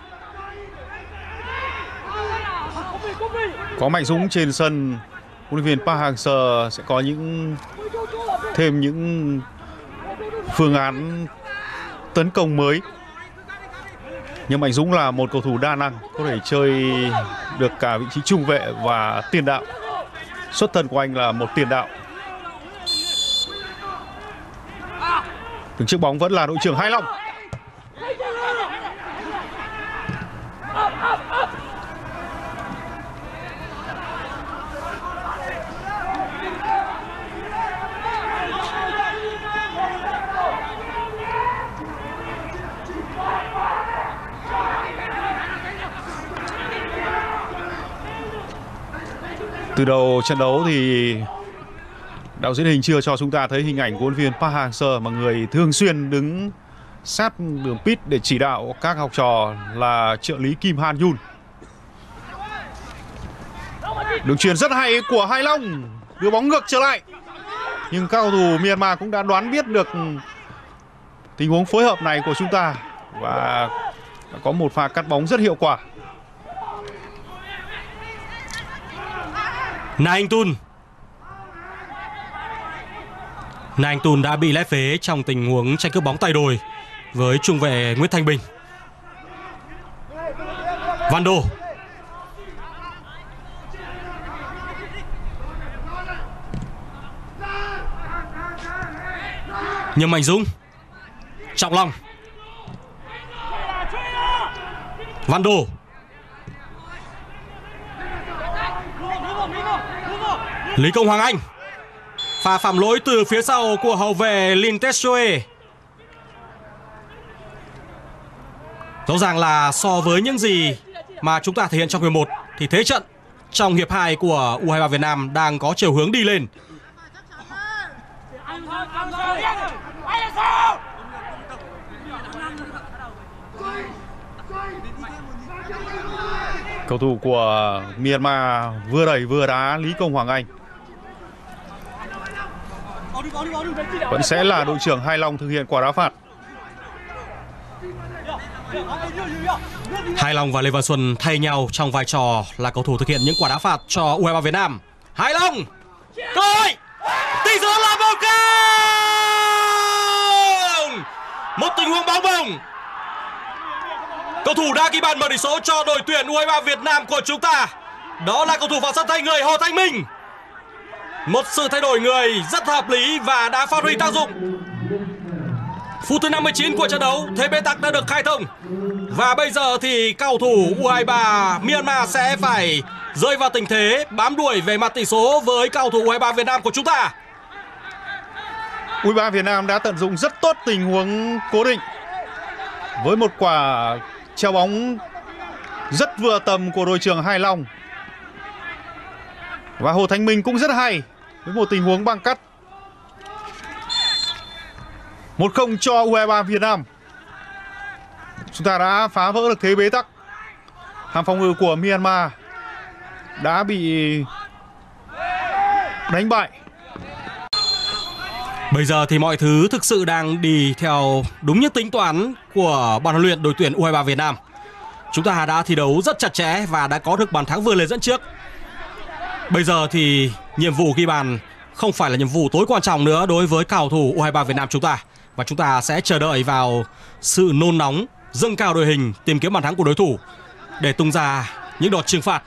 Có Mạnh Dũng trên sân, huấn luyện viên Park Hang-seo sẽ có thêm những phương án tấn công mới. Nhưng Mạnh Dũng là một cầu thủ đa năng, có thể chơi được cả vị trí trung vệ và tiền đạo. Xuất thân của anh là một tiền đạo. Đứng trước bóng vẫn là đội trưởng Hai Long. Từ đầu trận đấu thì đạo diễn hình chưa cho chúng ta thấy hình ảnh của huấn luyện viên Park Hang-seo, mà người thường xuyên đứng sát đường pit để chỉ đạo các học trò là trợ lý Kim Han Yun. Đường chuyền rất hay của Hai Long, đưa bóng ngược trở lại. Nhưng các cầu thủ Myanmar cũng đã đoán biết được tình huống phối hợp này của chúng ta và có một pha cắt bóng rất hiệu quả. Na Anh Tun đã bị lép vế trong tình huống tranh cướp bóng tay đôi với trung vệ Nguyễn Thanh Bình. Van Đô. Nhâm Mạnh Dũng. Trọng Long. Van Đô. Lý Công Hoàng Anh. Pha phạm lỗi từ phía sau của hậu vệ Lin Tesue. Rõ ràng là so với những gì mà chúng ta thể hiện trong hiệp 1 thì thế trận trong hiệp 2 của U23 Việt Nam đang có chiều hướng đi lên. Cầu thủ của Myanmar vừa đẩy vừa đá Lý Công Hoàng Anh. Vẫn sẽ là đội trưởng Hai Long thực hiện quả đá phạt. Hai Long và Lê Văn Xuân thay nhau trong vai trò là cầu thủ thực hiện những quả đá phạt cho U23 Việt Nam. Hai Long. Rồi. Tỷ số là 1-0. Một tình huống bóng bổng. Cầu thủ đã ghi bàn mở tỷ số cho đội tuyển U23 Việt Nam của chúng ta. Đó là cầu thủ vào sân thay người Hồ Thanh Minh. Một sự thay đổi người rất hợp lý và đã phát huy tác dụng. Phút thứ 59 của trận đấu, thế bế tắc đã được khai thông. Và bây giờ thì cầu thủ U23 Myanmar sẽ phải rơi vào tình thế bám đuổi về mặt tỷ số với cầu thủ U23 Việt Nam của chúng ta. U23 Việt Nam đã tận dụng rất tốt tình huống cố định với một quả treo bóng rất vừa tầm của đội trưởng Hai Long. Và Hồ Thanh Minh cũng rất hay với một tình huống băng cắt. 1-0 cho U23 Việt Nam. Chúng ta đã phá vỡ được thế bế tắc. Hàng phòng ngự của Myanmar đã bị đánh bại. Bây giờ thì mọi thứ thực sự đang đi theo đúng những tính toán của ban huấn luyện đội tuyển U23 Việt Nam. Chúng ta đã thi đấu rất chặt chẽ và đã có được bàn thắng vươn lên dẫn trước. Bây giờ thì nhiệm vụ ghi bàn không phải là nhiệm vụ tối quan trọng nữa đối với cầu thủ U23 Việt Nam chúng ta. Và chúng ta sẽ chờ đợi vào sự nôn nóng, dâng cao đội hình, tìm kiếm bàn thắng của đối thủ để tung ra những đợt trừng phạt.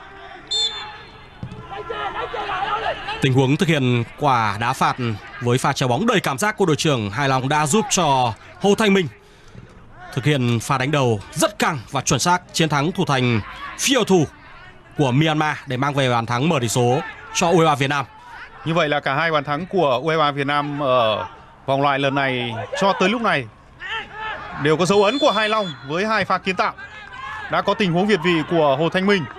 Tình huống thực hiện quả đá phạt với pha chéo bóng đầy cảm giác của đội trưởng Hải Long đã giúp cho Hồ Thanh Minh thực hiện pha đánh đầu rất căng và chuẩn xác, chiến thắng thủ thành Phiêu Thủ của Myanmar để mang về bàn thắng mở tỷ số cho U23 Việt Nam. Như vậy là cả hai bàn thắng của U23 Việt Nam ở vòng loại lần này cho tới lúc này đều có dấu ấn của Hải Long với 2 pha kiến tạo. Đã có tình huống việt vị của Hồ Thanh Minh.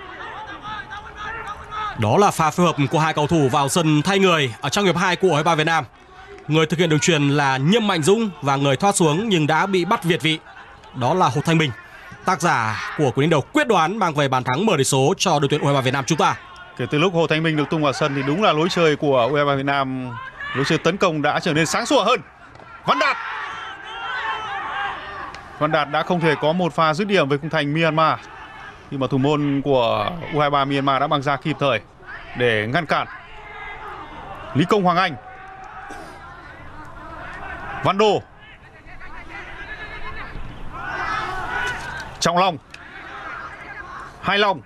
Đó là pha phối hợp của hai cầu thủ vào sân thay người ở trong hiệp 2 của U23 Việt Nam. Người thực hiện đường chuyền là Nhâm Mạnh Dũng và người thoát xuống nhưng đã bị bắt việt vị, đó là Hồ Thanh Minh, tác giả của cú đánh đầu quyết đoán mang về bàn thắng mở tỷ số cho đội tuyển U23 Việt Nam chúng ta. Kể từ lúc Hồ Thanh Minh được tung vào sân thì đúng là lối chơi của U23 Việt Nam, lối chơi tấn công đã trở nên sáng sủa hơn. Văn Đạt đã không thể có một pha dứt điểm với khung thành Myanmar khi mà thủ môn của U23 Myanmar đã băng ra kịp thời để ngăn cản. Lý Công Hoàng Anh, Văn Đô, Trọng Long, Hải Long,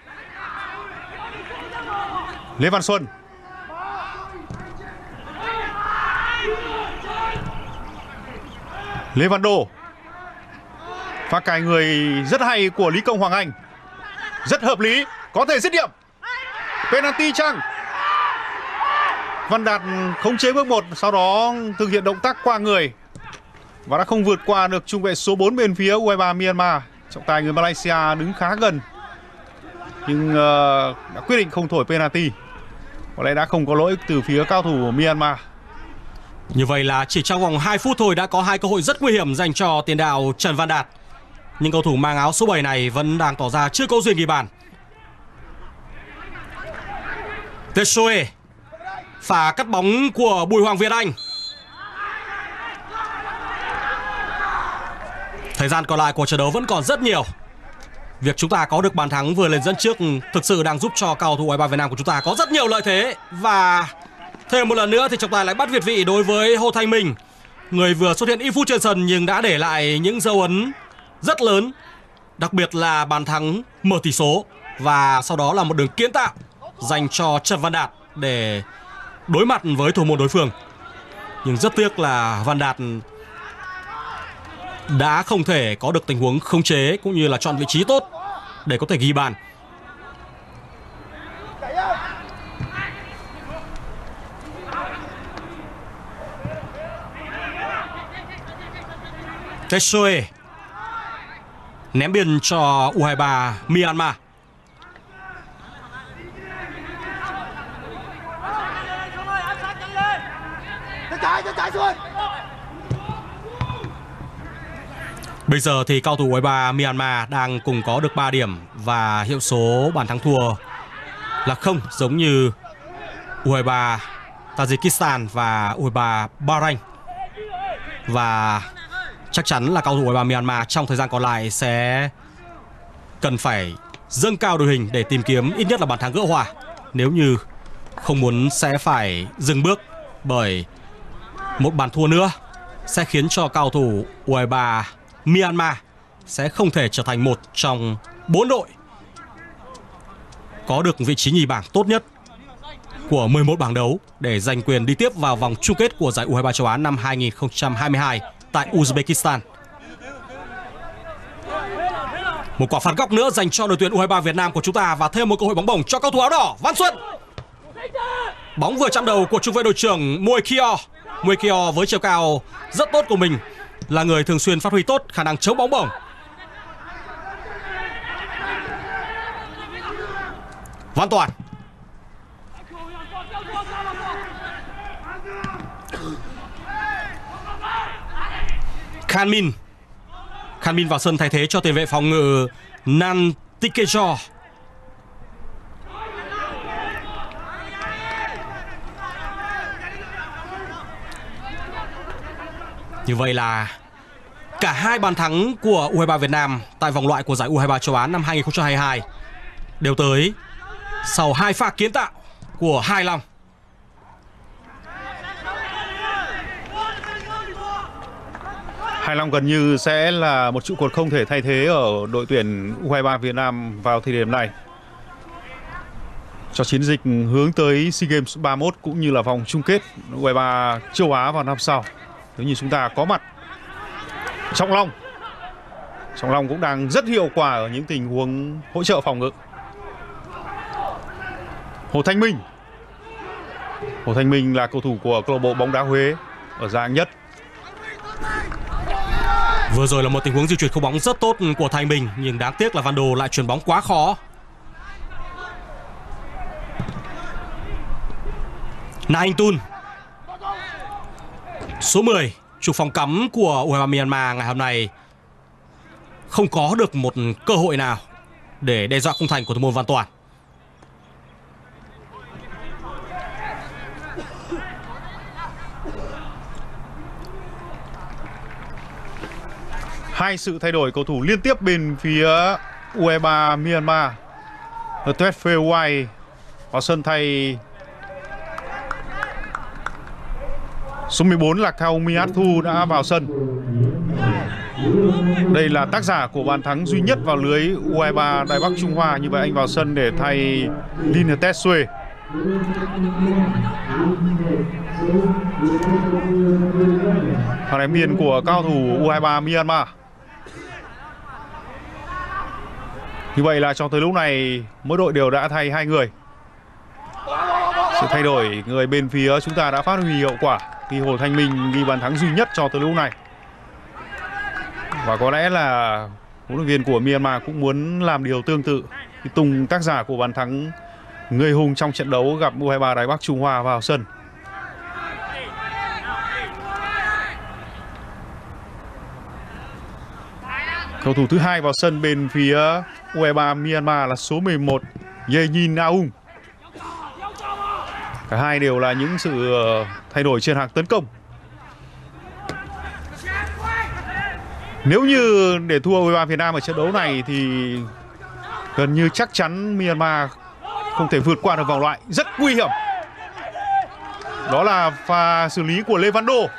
Lê Văn Xuân, Lê Văn Đô. Pha cài người rất hay của Lý Công Hoàng Anh, rất hợp lý, có thể dứt điểm. Penalty chăng? Văn Đạt khống chế bước 1, sau đó thực hiện động tác qua người và đã không vượt qua được trung vệ số 4 bên phía U23 Myanmar. Trọng tài người Malaysia đứng khá gần nhưng đã quyết định không thổi penalty. Có lẽ đã không có lỗi từ phía cao thủ Myanmar. Như vậy là chỉ trong vòng 2 phút thôi đã có 2 cơ hội rất nguy hiểm dành cho tiền đạo Trần Văn Đạt. Nhưng cầu thủ mang áo số 7 này vẫn đang tỏ ra chưa có duyên ghi bàn. Tessoe, pha cắt bóng của Bùi Hoàng Việt Anh. Thời gian còn lại của trận đấu vẫn còn rất nhiều. Việc chúng ta có được bàn thắng vừa lên dẫn trước thực sự đang giúp cho cầu thủ U23 Việt Nam của chúng ta có rất nhiều lợi thế. Và thêm một lần nữa thì trọng tài lại bắt việt vị đối với Hồ Thanh Minh, người vừa xuất hiện ít phút trên sân nhưng đã để lại những dấu ấn rất lớn, đặc biệt là bàn thắng mở tỷ số và sau đó là một đường kiến tạo dành cho Trần Văn Đạt để đối mặt với thủ môn đối phương. Nhưng rất tiếc là Văn Đạt đã không thể có được tình huống khống chế cũng như là chọn vị trí tốt để có thể ghi bàn. Tessoe ném biên cho U23 Myanmar. Bây giờ thì cầu thủ U23 Myanmar đang cùng có được 3 điểm và hiệu số bàn thắng thua là 0, giống như U23 Tajikistan và U23 Bahrain. Và chắc chắn là cầu thủ U23 Myanmar trong thời gian còn lại sẽ cần phải dâng cao đội hình để tìm kiếm ít nhất là bàn thắng gỡ hòa, nếu như không muốn sẽ phải dừng bước, bởi một bàn thua nữa sẽ khiến cho cầu thủ U23 Myanmar sẽ không thể trở thành một trong 4 đội có được vị trí nhì bảng tốt nhất của 11 bảng đấu để giành quyền đi tiếp vào vòng chung kết của giải U23 châu Á năm 2022 tại Uzbekistan. Một quả phạt góc nữa dành cho đội tuyển U23 Việt Nam của chúng ta và thêm một cơ hội bóng bổng cho cầu thủ áo đỏ Văn Xuân. Bóng vừa chạm đầu của trung vệ đội trưởng Mui Kyo với chiều cao rất tốt của mình, là người thường xuyên phát huy tốt khả năng chống bóng bổng. Văn Toàn, Khan Min vào sân thay thế cho tiền vệ phòng ngự Nan Tikejo. Như vậy là cả hai bàn thắng của U23 Việt Nam tại vòng loại của giải U23 châu Á năm 2022 đều tới sau hai pha kiến tạo của Hải Long. Hải Long gần như sẽ là một trụ cột không thể thay thế ở đội tuyển U23 Việt Nam vào thời điểm này, cho chiến dịch hướng tới SEA Games 31 cũng như là vòng chung kết U23 châu Á vào năm sau. Nếu như chúng ta có mặt Trọng Long cũng đang rất hiệu quả ở những tình huống hỗ trợ phòng ngự. Hồ Thanh Minh là cầu thủ của câu lạc bộ bóng đá Huế ở Giang Hạng Nhất. Vừa rồi là một tình huống di chuyển không bóng rất tốt của Thanh Bình, nhưng đáng tiếc là Văn Đồ lại chuyền bóng quá khó. Na Anh Tun, số 10, chủ phòng cắm của U23 Myanmar ngày hôm nay không có được một cơ hội nào để đe dọa khung thành của thủ môn Văn Toàn. Hai sự thay đổi cầu thủ liên tiếp bên phía U23 Myanmar. Tuet Phê White vào sân thay số 14 là Cao Miat Thu đã vào sân. Đây là tác giả của bàn thắng duy nhất vào lưới U23 Đài Bắc Trung Hoa. Như vậy anh vào sân để thay Linh Tetsue. Phản ánh biên của cao thủ U23 Myanmar. Như vậy là cho tới lúc này mỗi đội đều đã thay 2 người. Sự thay đổi người bên phía chúng ta đã phát huy hiệu quả khi Hồ Thanh Minh ghi bàn thắng duy nhất cho tới lúc này. Và có lẽ là huấn luyện viên của Myanmar cũng muốn làm điều tương tự khi tung tác giả của bàn thắng người hùng trong trận đấu gặp U23 Đài Bắc Trung Hoa vào sân. Cầu thủ thứ hai vào sân bên phía U23 Myanmar là số 11 Ye-Nhin Aung. Cả hai đều là những sự thay đổi trên hàng tấn công. Nếu như để thua U23 Việt Nam ở trận đấu này thì gần như chắc chắn Myanmar không thể vượt qua được vòng loại. Rất nguy hiểm. Đó là pha xử lý của Lê Văn Đô.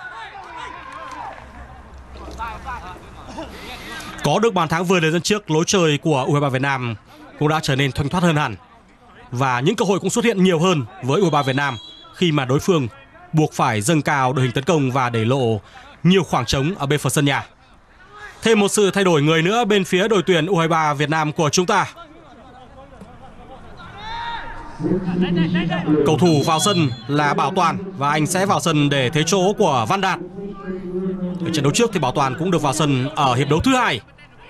Có được bàn thắng vừa để dẫn trước, lối chơi của U23 Việt Nam cũng đã trở nên thoăn thoắt hơn hẳn. Và những cơ hội cũng xuất hiện nhiều hơn với U23 Việt Nam khi mà đối phương buộc phải dâng cao đội hình tấn công và để lộ nhiều khoảng trống ở bên phần sân nhà. Thêm một sự thay đổi người nữa bên phía đội tuyển U23 Việt Nam của chúng ta. Cầu thủ vào sân là Bảo Toàn và anh sẽ vào sân để thế chỗ của Văn Đạt. Ở trận đấu trước thì Bảo Toàn cũng được vào sân ở hiệp đấu thứ 2.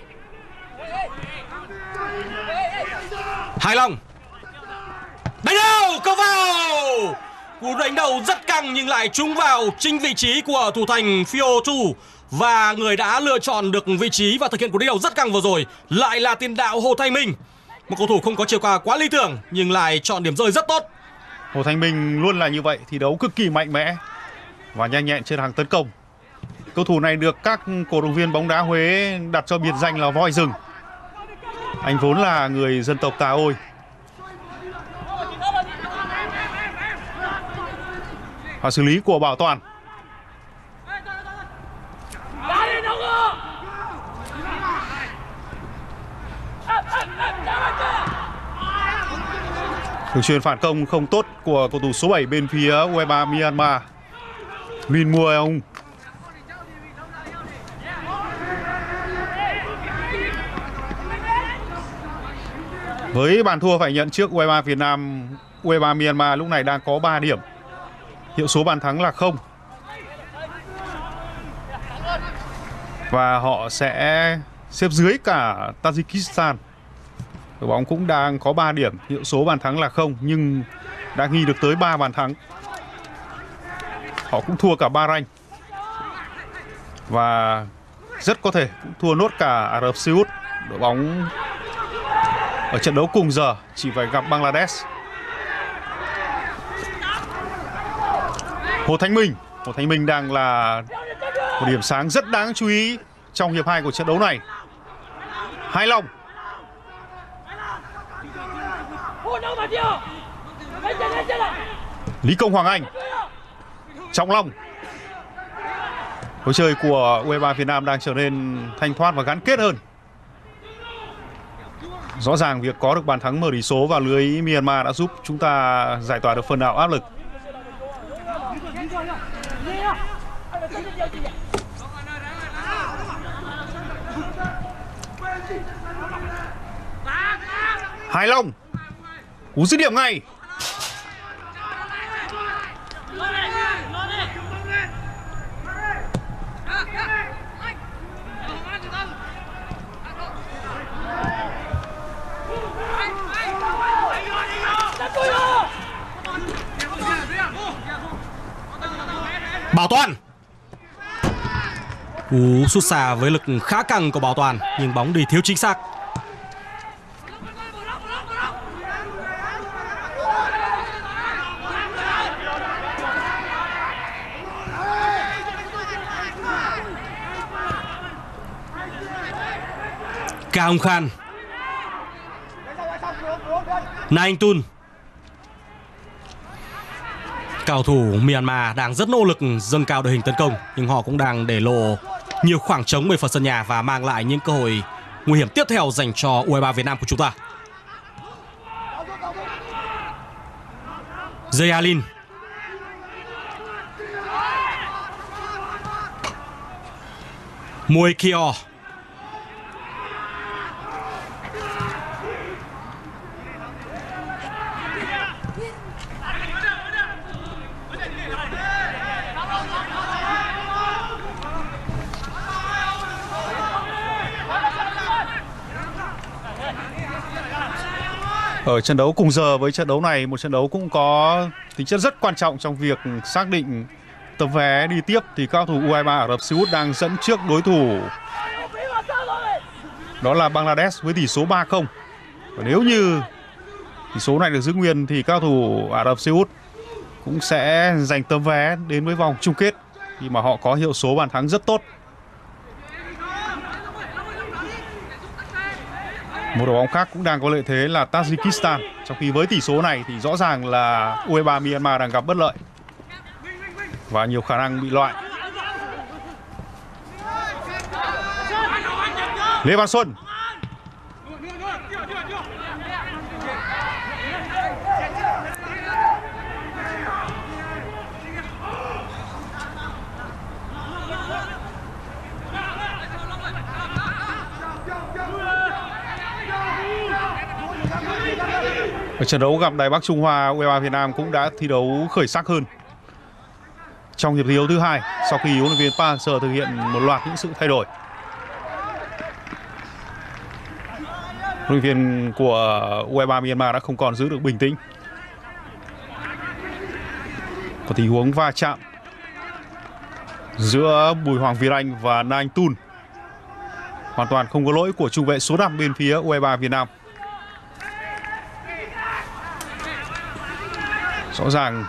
Hải Long đánh đầu, câu vào. Cú đánh đầu rất căng nhưng lại trúng vào chính vị trí của thủ thành Phio Thu. Và người đã lựa chọn được vị trí và thực hiện cú đánh đầu rất căng vừa rồi lại là tiền đạo Hồ Thanh Minh. Một cầu thủ không có chiều cao quá lý tưởng nhưng lại chọn điểm rơi rất tốt. Hồ Thanh Minh luôn là như vậy, thi đấu cực kỳ mạnh mẽ và nhanh nhẹn trên hàng tấn công. Cầu thủ này được các cổ động viên bóng đá Huế đặt cho biệt danh là voi rừng. Anh vốn là người dân tộc Tà Ôi. Và xử lý của Bảo Toàn. Đường chuyền phản công không tốt của cầu thủ số 7 bên phía U23 Myanmar, Min Mueung. Với bàn thua phải nhận trước U23 Việt Nam, U23 Myanmar lúc này đang có 3 điểm. Hiệu số bàn thắng là 0. Và họ sẽ xếp dưới cả Tajikistan. Đội bóng cũng đang có 3 điểm, hiệu số bàn thắng là 0 nhưng đã ghi được tới 3 bàn thắng. Họ cũng thua cả Bahrain và rất có thể cũng thua nốt cả Ả Rập Xê Út. Đội bóng ở trận đấu cùng giờ chỉ phải gặp Bangladesh. Hồ Thanh Minh đang là một điểm sáng rất đáng chú ý trong hiệp 2 của trận đấu này. Hải Long. Lý Công Hoàng Anh. Trọng Long. Lối chơi của U23 Việt Nam đang trở nên thanh thoát và gắn kết hơn. Rõ ràng việc có được bàn thắng mở tỷ số vào lưới Myanmar đã giúp chúng ta giải tỏa được phần nào áp lực. Hải Long cú dứt điểm ngay. Bảo Toàn. Cú sút xa với lực khá căng của Bảo Toàn nhưng bóng đi thiếu chính xác. Cao Khan, Na Anh Tun. Cầu thủ Myanmar đang rất nỗ lực dâng cao đội hình tấn công nhưng họ cũng đang để lộ nhiều khoảng trống bên phần sân nhà và mang lại những cơ hội nguy hiểm tiếp theo dành cho U23 Việt Nam của chúng ta. Jae Lin. Muay Kyo. Ở trận đấu cùng giờ với trận đấu này, một trận đấu cũng có tính chất rất quan trọng trong việc xác định tấm vé đi tiếp, thì các cầu thủ U23 Ả Rập Xê Út đang dẫn trước đối thủ đó là Bangladesh với tỷ số 3-0. Và nếu như tỷ số này được giữ nguyên thì các cầu thủ Ả Rập Xê Út cũng sẽ giành tấm vé đến với vòng chung kết khi mà họ có hiệu số bàn thắng rất tốt. Một đội bóng khác cũng đang có lợi thế là Tajikistan. Trong khi với tỷ số này thì rõ ràng là U23 Myanmar đang gặp bất lợi và nhiều khả năng bị loại. Lê Văn Xuân. Ở trận đấu gặp Đài Bắc Trung Hoa, U23 Việt Nam cũng đã thi đấu khởi sắc hơn trong hiệp thi đấu thứ hai sau khi huấn luyện viên Park Hang-seo thực hiện một loạt những sự thay đổi. Huấn luyện viên của U23 Myanmar đã không còn giữ được bình tĩnh. Có tình huống va chạm giữa Bùi Hoàng Việt Anh và Na Anh Tun. Hoàn toàn không có lỗi của trung vệ số 5 bên phía U23 Việt Nam. Rõ ràng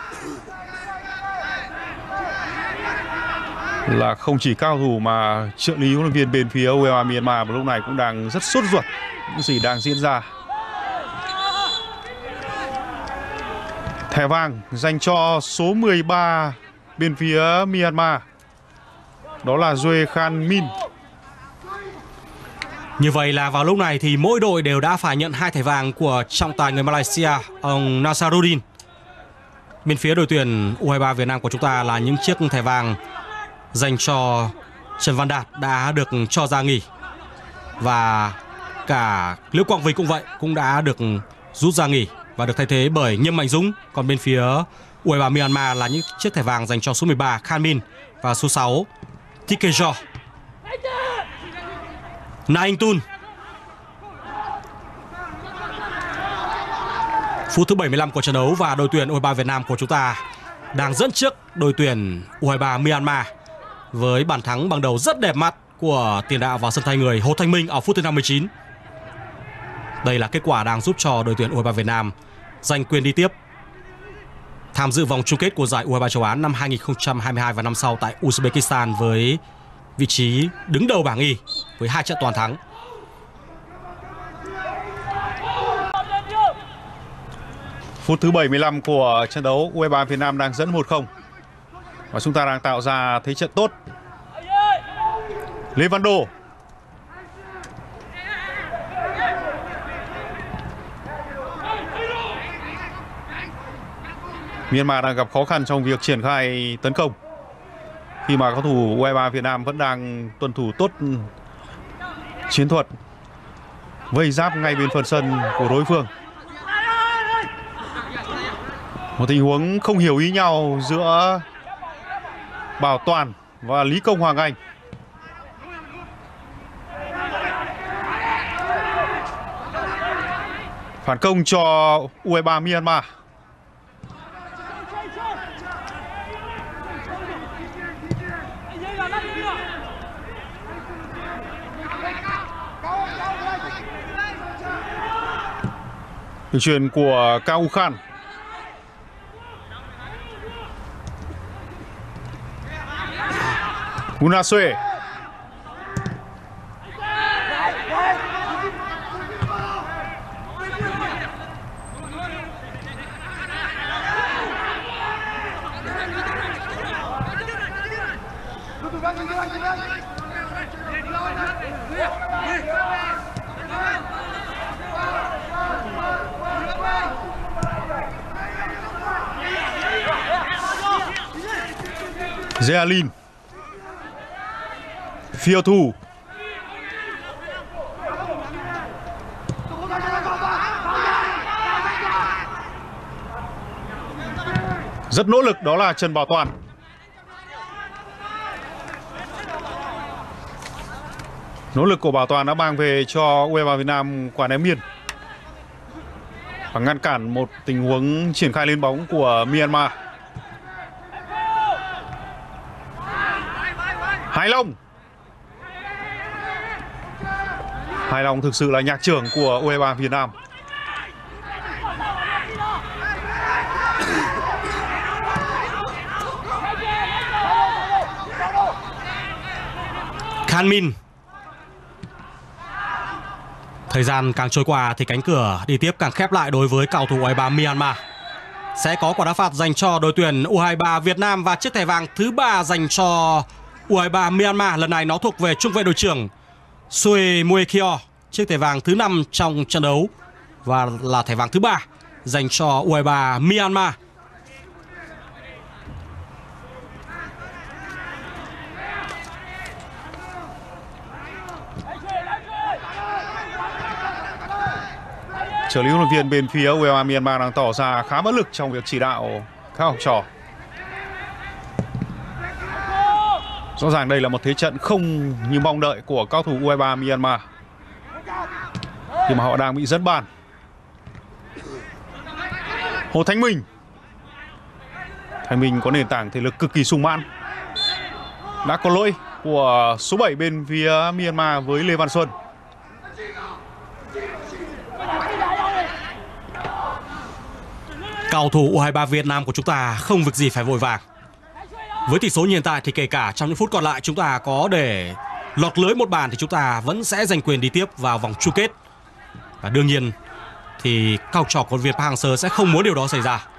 là không chỉ cao thủ mà trợ lý huấn luyện viên bên phía U23 Myanmar lúc này cũng đang rất sốt ruột những gì đang diễn ra. Thẻ vàng dành cho số 13 bên phía Myanmar, đó là Jae Khan Min. Như vậy là vào lúc này thì mỗi đội đều đã phải nhận 2 thẻ vàng của trọng tài người Malaysia, ông Nasaruddin. Bên phía đội tuyển U23 Việt Nam của chúng ta là những chiếc thẻ vàng dành cho Trần Văn Đạt đã được cho ra nghỉ. Và cả Liễu Quang Vinh cũng vậy, cũng đã được rút ra nghỉ và được thay thế bởi Nhâm Mạnh Dũng. Còn bên phía U23 Myanmar là những chiếc thẻ vàng dành cho số 13 Khan Min và số 6 Tikejo. Na Anh Tun. Phút thứ 75 của trận đấu và đội tuyển U23 Việt Nam của chúng ta đang dẫn trước đội tuyển U23 Myanmar với bàn thắng bằng đầu rất đẹp mắt của tiền đạo vào sân thay người Hồ Thanh Minh ở phút thứ 59. Đây là kết quả đang giúp cho đội tuyển U23 Việt Nam giành quyền đi tiếp tham dự vòng chung kết của giải U23 châu Á năm 2022 và năm sau tại Uzbekistan với vị trí đứng đầu bảng Y với 2 trận toàn thắng. Phút thứ 75 của trận đấu, U23 Việt Nam đang dẫn 1-0 và chúng ta đang tạo ra thế trận tốt Lê Văn Đô. Myanmar đang gặp khó khăn trong việc triển khai tấn công khi mà cầu thủ U23 Việt Nam vẫn đang tuân thủ tốt chiến thuật vây giáp ngay bên phần sân của đối phương. Một tình huống không hiểu ý nhau giữa Bảo Toàn và Lý Công Hoàng Anh. Phản công cho U23 Myanmar. Đường chuyền của Cao Khan. Unasue. Zealin. Phiêu thủ. Rất nỗ lực đó là Trần Bảo Toàn. Nỗ lực của Bảo Toàn đã mang về cho U23 Việt Nam quả ném biên và ngăn cản một tình huống triển khai lên bóng của Myanmar. Hải Long. Hải Long thực sự là nhạc trưởng của U23 Việt Nam. Khan Min. Thời gian càng trôi qua thì cánh cửa đi tiếp càng khép lại đối với cầu thủ U23 Myanmar. Sẽ có quả đá phạt dành cho đội tuyển U23 Việt Nam và chiếc thẻ vàng thứ 3 dành cho U23 Myanmar. Lần này nó thuộc về trung vệ đội trưởng Sue Muekyo. Chiếc thẻ vàng thứ 5 trong trận đấu và là thẻ vàng thứ 3 dành cho U23 Myanmar. Trợ lý huấn luyện viên bên phía U23 Myanmar đang tỏ ra khá bất lực trong việc chỉ đạo các học trò. Rõ ràng đây là một thế trận không như mong đợi của cao thủ U23 Myanmar khi mà họ đang bị dẫn bàn. Hồ Thanh Minh. Thanh Minh có nền tảng thể lực cực kỳ sung mãn. Đã có lỗi của số 7 bên phía Myanmar với Lê Văn Xuân. Cầu thủ U23 Việt Nam của chúng ta không việc gì phải vội vàng. Với tỷ số như hiện tại thì kể cả trong những phút còn lại chúng ta có để lọt lưới một bàn thì chúng ta vẫn sẽ giành quyền đi tiếp vào vòng chung kết. Và đương nhiên thì cao trò của Việt Park Hang-seo sẽ không muốn điều đó xảy ra.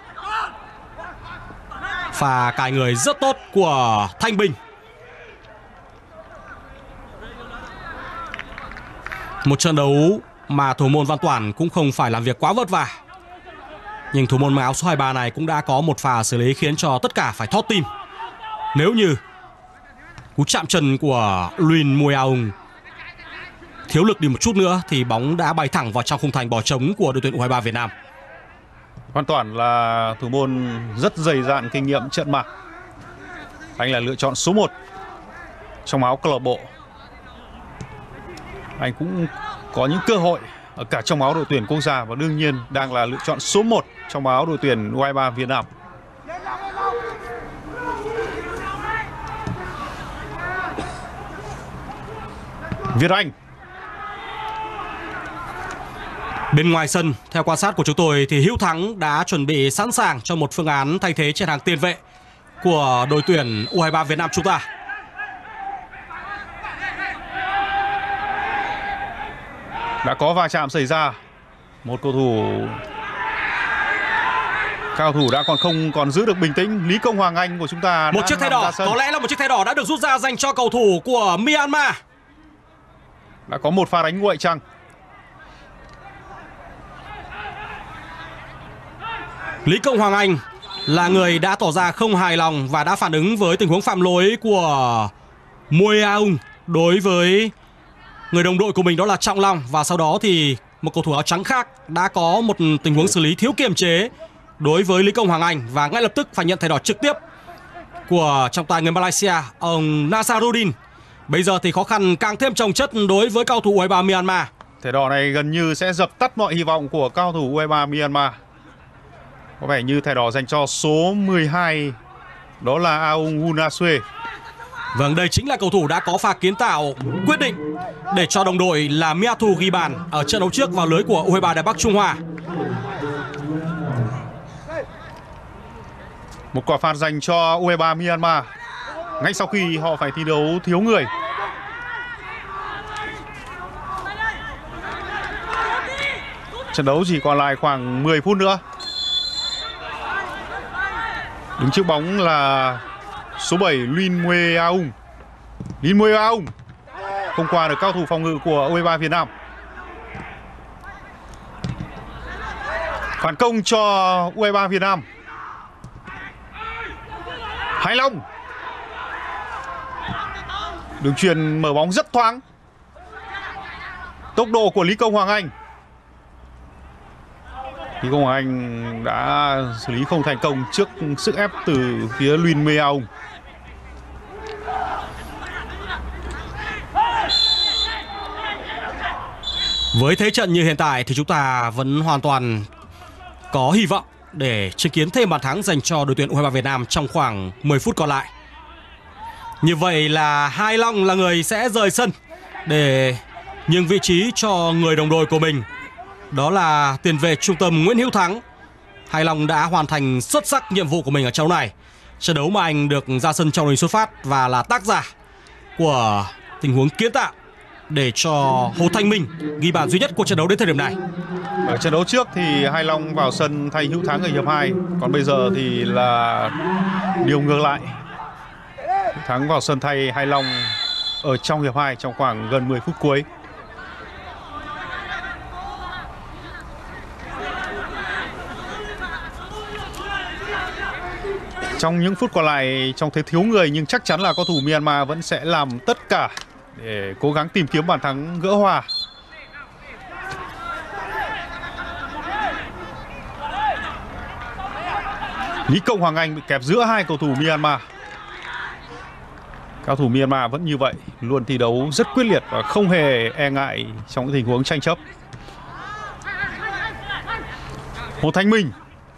Pha cài người rất tốt của Thanh Bình. Một trận đấu mà thủ môn Văn Toản cũng không phải làm việc quá vất vả. Nhưng thủ môn mặc áo số 23 này cũng đã có một pha xử lý khiến cho tất cả phải thót tim. Nếu như cú chạm chân của Luin Mueaung thiếu lực đi một chút nữa thì bóng đã bay thẳng vào trong khung thành bỏ trống của đội tuyển U23 Việt Nam. Văn Toản là thủ môn rất dày dạn kinh nghiệm trận mặt. Anh là lựa chọn số 1 trong áo câu lạc bộ. Anh cũng có những cơ hội ở cả trong áo đội tuyển quốc gia và đương nhiên đang là lựa chọn số 1 trong áo đội tuyển U23 Việt Nam. Việt Anh. Bên ngoài sân, theo quan sát của chúng tôi thì Hữu Thắng đã chuẩn bị sẵn sàng cho một phương án thay thế trên hàng tiền vệ của đội tuyển U23 Việt Nam chúng ta. Đã có va chạm xảy ra. Một cầu thủ Cao thủ đã không còn giữ được bình tĩnh. Lý Công Hoàng Anh của chúng ta một chiếc thẻ đỏ, có lẽ là một chiếc thẻ đỏ đã được rút ra dành cho cầu thủ của Myanmar. Đã có một pha đánh nguội chăng? Lý Công Hoàng Anh là người đã tỏ ra không hài lòng và đã phản ứng với tình huống phạm lỗi của Muay Aung đối với người đồng đội của mình, đó là Trọng Long. Và sau đó thì một cầu thủ áo trắng khác đã có một tình huống xử lý thiếu kiềm chế đối với Lý Công Hoàng Anh và ngay lập tức phải nhận thẻ đỏ trực tiếp của trọng tài người Malaysia, ông Nasaruddin. Bây giờ thì khó khăn càng thêm chồng chất đối với cao thủ U23 Myanmar. Thẻ đỏ này gần như sẽ dập tắt mọi hy vọng của cao thủ U23 Myanmar. Có vẻ như thẻ đỏ dành cho số 12, đó là Aung Unasue. Vâng, đây chính là cầu thủ đã có pha kiến tạo quyết định để cho đồng đội là Miathu ghi bàn ở trận đấu trước vào lưới của U23 Đài Bắc Trung Hoa. Một quả phạt dành cho U23 Myanmar ngay sau khi họ phải thi đấu thiếu người. Trận đấu chỉ còn lại khoảng 10 phút nữa. Đứng trước bóng là số 7 Lin Muay Aung. Lin Muay Aung không qua được cao thủ phòng ngự của U23 Việt Nam. Phản công cho U23 Việt Nam. Hải Long. Đường chuyền mở bóng rất thoáng. Tốc độ của Lý Công Hoàng Anh. Lý Công Hoàng Anh đã xử lý không thành công trước sức ép từ phía Lin Muay Aung. Với thế trận như hiện tại thì chúng ta vẫn hoàn toàn có hy vọng để chứng kiến thêm bàn thắng dành cho đội tuyển U23 Việt Nam trong khoảng 10 phút còn lại. Như vậy là Hải Long là người sẽ rời sân để nhường vị trí cho người đồng đội của mình, đó là tiền vệ trung tâm Nguyễn Hữu Thắng. Hải Long đã hoàn thành xuất sắc nhiệm vụ của mình ở trận đấu này. Trận đấu mà anh được ra sân trong đội hình xuất phát và là tác giả của tình huống kiến tạo để cho Hồ Thanh Minh ghi bàn duy nhất của trận đấu đến thời điểm này. Ở trận đấu trước thì Hải Long vào sân thay Hữu Thắng ở hiệp 2, còn bây giờ thì là điều ngược lại. Hữu Thắng vào sân thay Hải Long ở trong hiệp 2 trong khoảng gần 10 phút cuối. Trong những phút còn lại, trong thế thiếu người nhưng chắc chắn là cầu thủ Myanmar vẫn sẽ làm tất cả để cố gắng tìm kiếm bàn thắng gỡ hòa. Lý Công Hoàng Anh bị kẹp giữa hai cầu thủ Myanmar. Cao thủ Myanmar vẫn như vậy, luôn thi đấu rất quyết liệt và không hề e ngại trong những tình huống tranh chấp. Hồ Thanh Minh.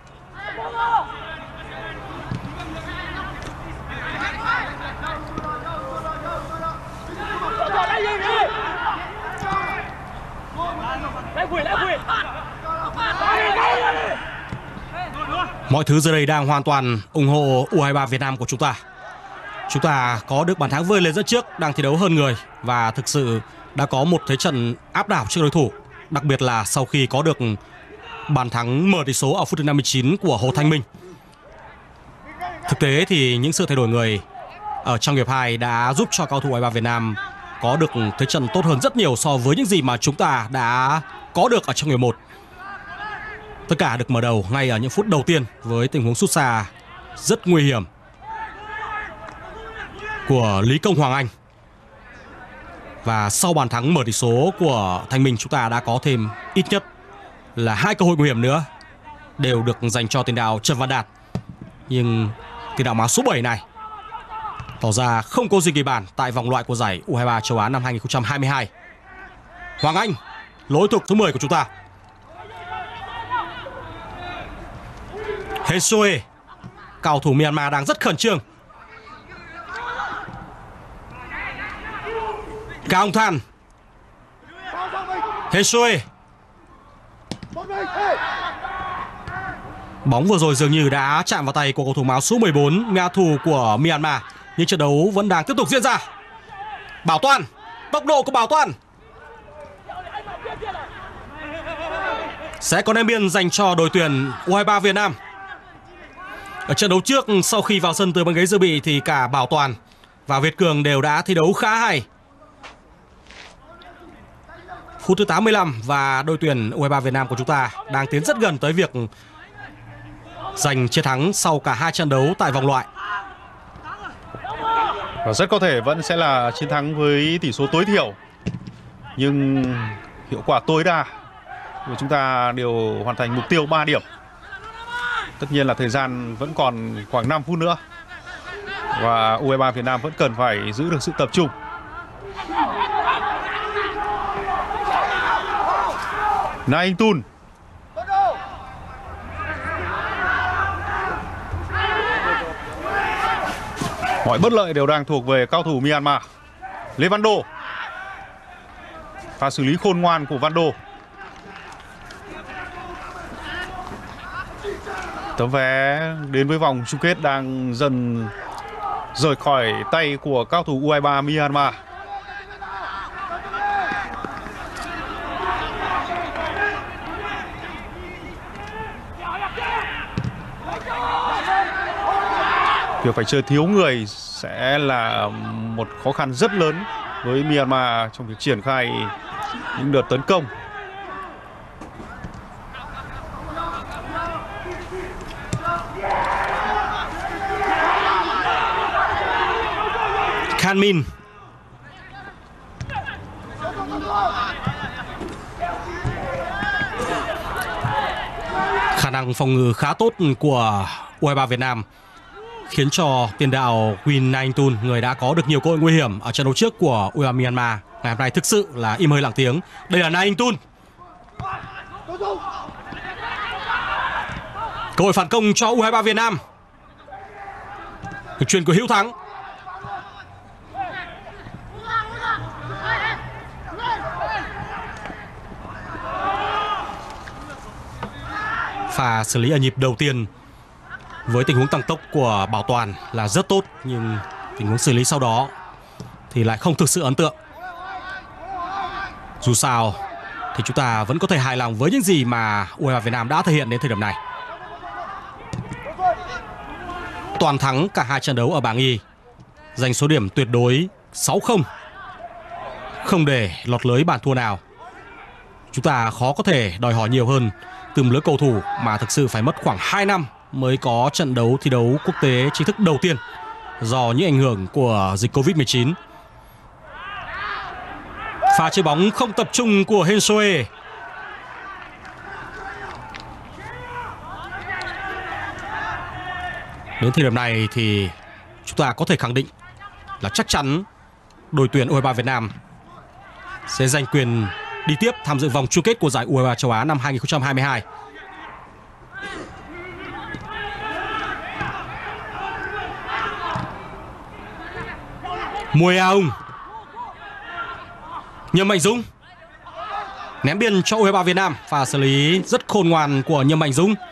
Mọi thứ giờ đây đang hoàn toàn ủng hộ U23 Việt Nam của chúng ta. Chúng ta có được bàn thắng vươn lên dẫn trước, đang thi đấu hơn người và thực sự đã có một thế trận áp đảo trước đối thủ, đặc biệt là sau khi có được bàn thắng mở tỷ số ở phút thứ 59 của Hồ Thanh Minh. Thực tế thì những sự thay đổi người ở trong hiệp 2 đã giúp cho cầu thủ U23 Việt Nam có được thế trận tốt hơn rất nhiều so với những gì mà chúng ta đã có được ở trong hiệp 1. Tất cả được mở đầu ngay ở những phút đầu tiên với tình huống sút xa rất nguy hiểm của Lý Công Hoàng Anh. Và sau bàn thắng mở tỷ số của Thanh Minh, chúng ta đã có thêm ít nhất là 2 cơ hội nguy hiểm nữa, đều được dành cho tiền đạo Trần Văn Đạt. Nhưng tiền đạo áo số 7 này tỏ ra không có gì ghi bàn tại vòng loại của giải U23 châu Á năm 2022. Hoàng Anh, lỗi thuộc thứ 10 của chúng ta. Hesoe, cầu thủ Myanmar đang rất khẩn trương. Cao Than, Hesoe. Bóng vừa rồi dường như đã chạm vào tay của cầu thủ áo số 14 Miathu của Myanmar, nhưng trận đấu vẫn đang tiếp tục diễn ra. Bảo Toàn, tốc độ của Bảo Toàn. Sẽ có ném biên dành cho đội tuyển U23 Việt Nam. Ở trận đấu trước, sau khi vào sân từ băng ghế dự bị thì cả Bảo Toàn và Việt Cường đều đã thi đấu khá hay. Phút thứ 85 và đội tuyển U23 Việt Nam của chúng ta đang tiến rất gần tới việc giành chiến thắng sau cả hai trận đấu tại vòng loại. Và rất có thể vẫn sẽ là chiến thắng với tỷ số tối thiểu, nhưng hiệu quả tối đa của chúng ta đều hoàn thành mục tiêu 3 điểm. Tất nhiên là thời gian vẫn còn khoảng 5 phút nữa và U23 Việt Nam vẫn cần phải giữ được sự tập trung. Na Anh Tun. Mọi bất lợi đều đang thuộc về cao thủ Myanmar. Lê Văn Đô. Pha xử lý khôn ngoan của Văn Đô. Tấm vé đến với vòng chung kết đang dần rời khỏi tay của cao thủ U23 Myanmar. Việc phải chơi thiếu người sẽ là một khó khăn rất lớn với Myanmar trong việc triển khai những đợt tấn công. Khan Min. Khả năng phòng ngự khá tốt của U23 Việt Nam khiến cho tiền đạo Win Na Anh Tun, người đã có được nhiều cơ hội nguy hiểm ở trận đấu trước của U23 Myanmar, ngày hôm nay thực sự là im hơi lặng tiếng. Đây là Na Anh Tun. Cơ hội phản công cho U23 Việt Nam. Được chuyền của Hữu Thắng. Pha xử lý ở nhịp đầu tiên với tình huống tăng tốc của Bảo Toàn là rất tốt, nhưng tình huống xử lý sau đó thì lại không thực sự ấn tượng. Dù sao thì chúng ta vẫn có thể hài lòng với những gì mà U23 Việt Nam đã thể hiện đến thời điểm này. Toàn thắng cả hai trận đấu ở bảng Y, giành số điểm tuyệt đối 6-0, không để lọt lưới bàn thua nào. Chúng ta khó có thể đòi hỏi nhiều hơn từ một lứa cầu thủ mà thực sự phải mất khoảng 2 năm mới có trận đấu thi đấu quốc tế chính thức đầu tiên do những ảnh hưởng của dịch Covid-19. Pha chơi bóng không tập trung của Hên Soe. Đến thời điểm này thì chúng ta có thể khẳng định là chắc chắn đội tuyển U23 Việt Nam sẽ giành quyền đi tiếp tham dự vòng chung kết của giải U23 châu Á năm 2022. Mùi Aung. Nhâm Mạnh Dũng ném biên cho U23 Việt Nam. Pha xử lý rất khôn ngoan của Nhâm Mạnh Dũng.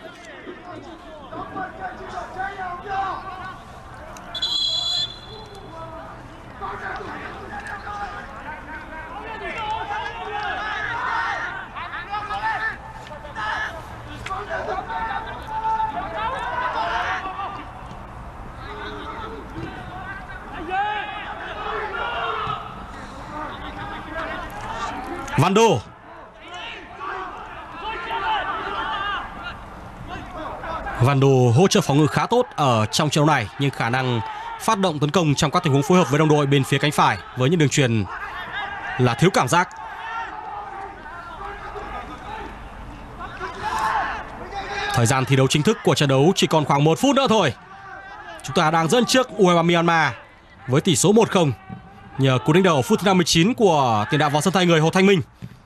Văn Đô. Văn Đô hỗ trợ phòng ngự khá tốt ở trong trận đấu này, nhưng khả năng phát động tấn công trong các tình huống phối hợp với đồng đội bên phía cánh phải với những đường chuyền là thiếu cảm giác. Thời gian thi đấu chính thức của trận đấu chỉ còn khoảng 1 phút nữa thôi. Chúng ta đang dẫn trước U23 Myanmar với tỷ số 1-0 nhờ cú đánh đầu ở phút thứ 59 của tiền đạo vào sân thay người Hồ Thanh Minh.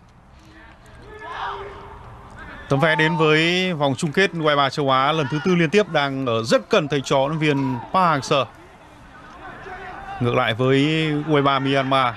Tấm vé đến với vòng chung kết U23 châu Á lần thứ 4 liên tiếp đang ở rất cần thầy trò huấn luyện viên Park Hang-seo. Ngược lại với U23 Myanmar,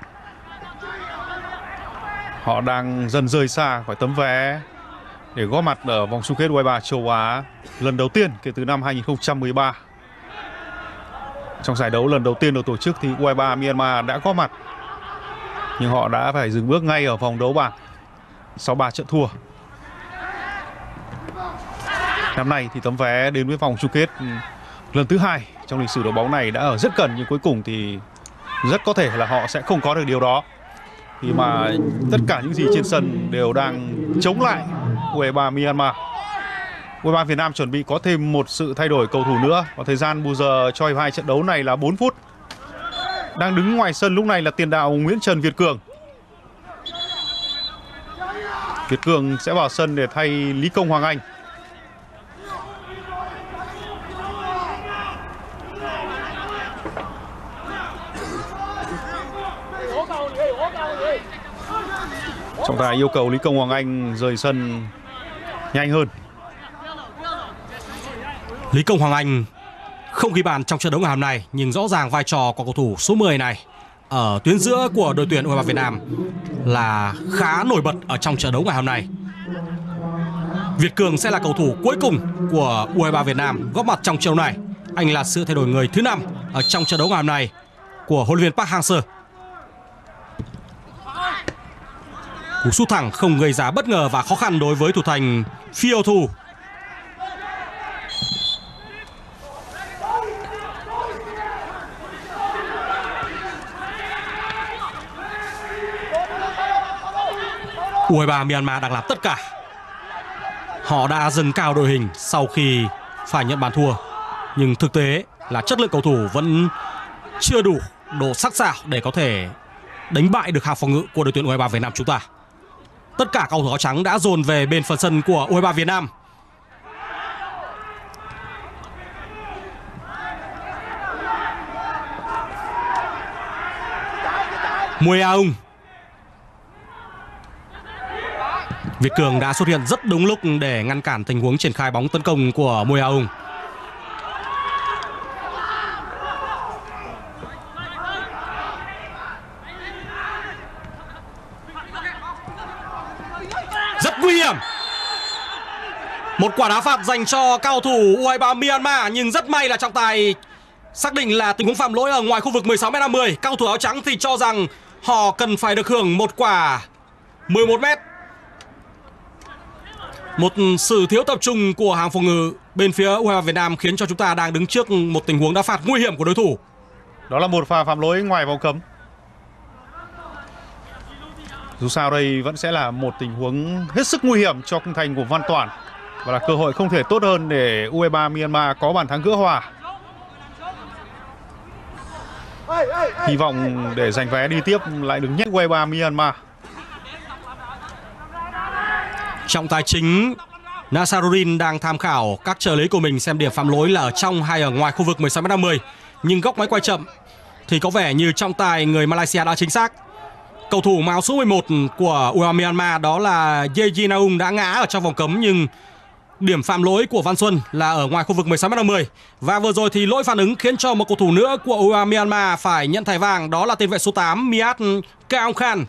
họ đang dần rời xa khỏi tấm vé để góp mặt ở vòng chung kết U23 châu Á lần đầu tiên kể từ năm 2013. Trong giải đấu lần đầu tiên được tổ chức thì U23 Myanmar đã góp mặt, nhưng họ đã phải dừng bước ngay ở vòng đấu bảng sau 3 trận thua. Năm nay thì tấm vé đến với vòng chung kết lần thứ 2 trong lịch sử đội bóng này đã ở rất gần, nhưng cuối cùng thì rất có thể là họ sẽ không có được điều đó, khi mà tất cả những gì trên sân đều đang chống lại U23 Myanmar. U23 Việt Nam chuẩn bị có thêm một sự thay đổi cầu thủ nữa, và thời gian bù giờ cho hiệp 2 trận đấu này là 4 phút. Đang đứng ngoài sân lúc này là tiền đạo Nguyễn Trần Việt Cường. Việt Cường sẽ vào sân để thay Lý Công Hoàng Anh. Trọng tài yêu cầu Lý Công Hoàng Anh rời sân nhanh hơn. Lý Công Hoàng Anh không ghi bàn trong trận đấu ngày hôm nay, nhưng rõ ràng vai trò của cầu thủ số 10 này ở tuyến giữa của đội tuyển U23 Việt Nam là khá nổi bật ở trong trận đấu ngày hôm nay. Việt Cường sẽ là cầu thủ cuối cùng của U23 Việt Nam góp mặt trong trận đấu này. Anh là sự thay đổi người thứ 5 ở trong trận đấu ngày hôm nay của huấn luyện viên Park Hang-seo. Cú sút thẳng không gây ra bất ngờ và khó khăn đối với thủ thành Phio Thu. U23 Myanmar đang làm tất cả. Họ đã dâng cao đội hình sau khi phải nhận bàn thua, nhưng thực tế là chất lượng cầu thủ vẫn chưa đủ độ sắc sảo để có thể đánh bại được hàng phòng ngự của đội tuyển U23 Việt Nam chúng ta. Tất cả cầu thủ áo trắng đã dồn về bên phần sân của U23 Việt Nam. Mùi Aung. Việt Cường đã xuất hiện rất đúng lúc để ngăn cản tình huống triển khai bóng tấn công của Mùi Aung. Rất nguy hiểm. Một quả đá phạt dành cho cao thủ U23 Myanmar, nhưng rất may là trọng tài xác định là tình huống phạm lỗi ở ngoài khu vực 16m50. Cao thủ áo trắng thì cho rằng họ cần phải được hưởng một quả 11m. Một sự thiếu tập trung của hàng phòng ngự bên phía U23 Việt Nam khiến cho chúng ta đang đứng trước một tình huống đá phạt nguy hiểm của đối thủ. Đó là một pha phạm lỗi ngoài vòng cấm. Dù sao đây vẫn sẽ là một tình huống hết sức nguy hiểm cho khung thành của Văn Toản, và là cơ hội không thể tốt hơn để U23 Myanmar có bàn thắng gỡ hòa. Hy vọng để giành vé đi tiếp lại được nhét U23 Myanmar. Trọng tài chính Nasaruddin đang tham khảo các trợ lý của mình xem điểm phạm lỗi là ở trong hay ở ngoài khu vực 16m50, nhưng góc máy quay chậm thì có vẻ như trọng tài người Malaysia đã chính xác. Cầu thủ áo số 11 của U23 Myanmar đó là Ye Naung đã ngã ở trong vòng cấm, nhưng điểm phạm lỗi của Văn Xuân là ở ngoài khu vực 16m50. Và vừa rồi thì lỗi phản ứng khiến cho một cầu thủ nữa của U23 Myanmar phải nhận thẻ vàng, đó là tiền vệ số 8 Miat Kaong Khan.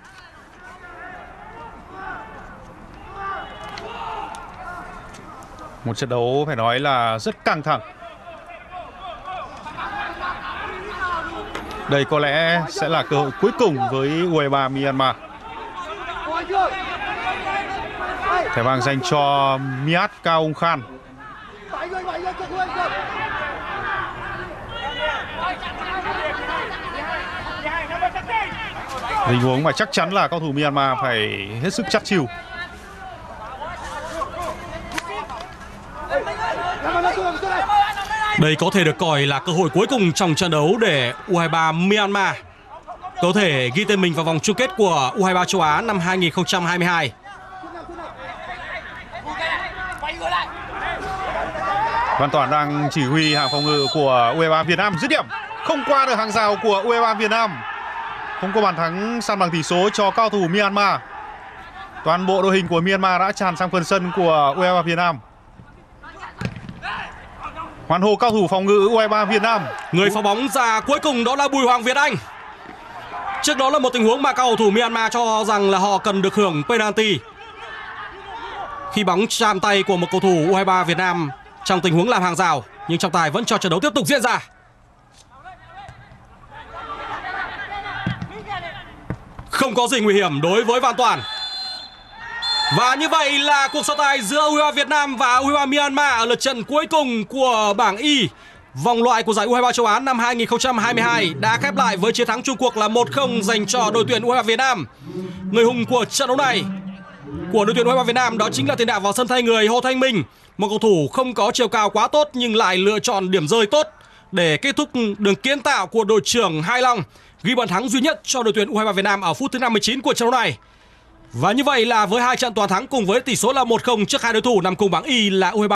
Một trận đấu phải nói là rất căng thẳng. Đây có lẽ sẽ là cơ hội cuối cùng với U23 Myanmar. Thẻ vàng dành cho Miat Kaong Khan. Tình huống mà chắc chắn là cầu thủ Myanmar phải hết sức chắt chiu. Đây có thể được coi là cơ hội cuối cùng trong trận đấu để U23 Myanmar có thể ghi tên mình vào vòng chung kết của U23 châu Á năm 2022. Văn Toản đang chỉ huy hàng phòng ngự của U23 Việt Nam dứt điểm, không qua được hàng rào của U23 Việt Nam. Không có bàn thắng san bằng tỷ số cho cao thủ Myanmar. Toàn bộ đội hình của Myanmar đã tràn sang phần sân của U23 Việt Nam. Hoan hô cao thủ phòng ngự U23 Việt Nam. Người phá bóng ra cuối cùng đó là Bùi Hoàng Việt Anh. Trước đó là một tình huống mà cao thủ Myanmar cho rằng là họ cần được hưởng penalty khi bóng chạm tay của một cầu thủ U23 Việt Nam trong tình huống làm hàng rào, nhưng trọng tài vẫn cho trận đấu tiếp tục diễn ra. Không có gì nguy hiểm đối với Văn Toản. Và như vậy là cuộc so tài giữa U23 Việt Nam và U23 Myanmar ở lượt trận cuối cùng của bảng Y vòng loại của giải U23 châu Á năm 2022 đã khép lại với chiến thắng chung cuộc là 1-0 dành cho đội tuyển U23 Việt Nam. Người hùng của trận đấu này của đội tuyển U23 Việt Nam đó chính là tiền đạo vào sân thay người Hồ Thanh Minh, một cầu thủ không có chiều cao quá tốt nhưng lại lựa chọn điểm rơi tốt để kết thúc đường kiến tạo của đội trưởng Hai Long, ghi bàn thắng duy nhất cho đội tuyển U23 Việt Nam ở phút thứ 59 của trận đấu này. Và như vậy là với 2 trận toàn thắng cùng với tỷ số là 1-0 trước hai đối thủ nằm cùng bảng Y là U23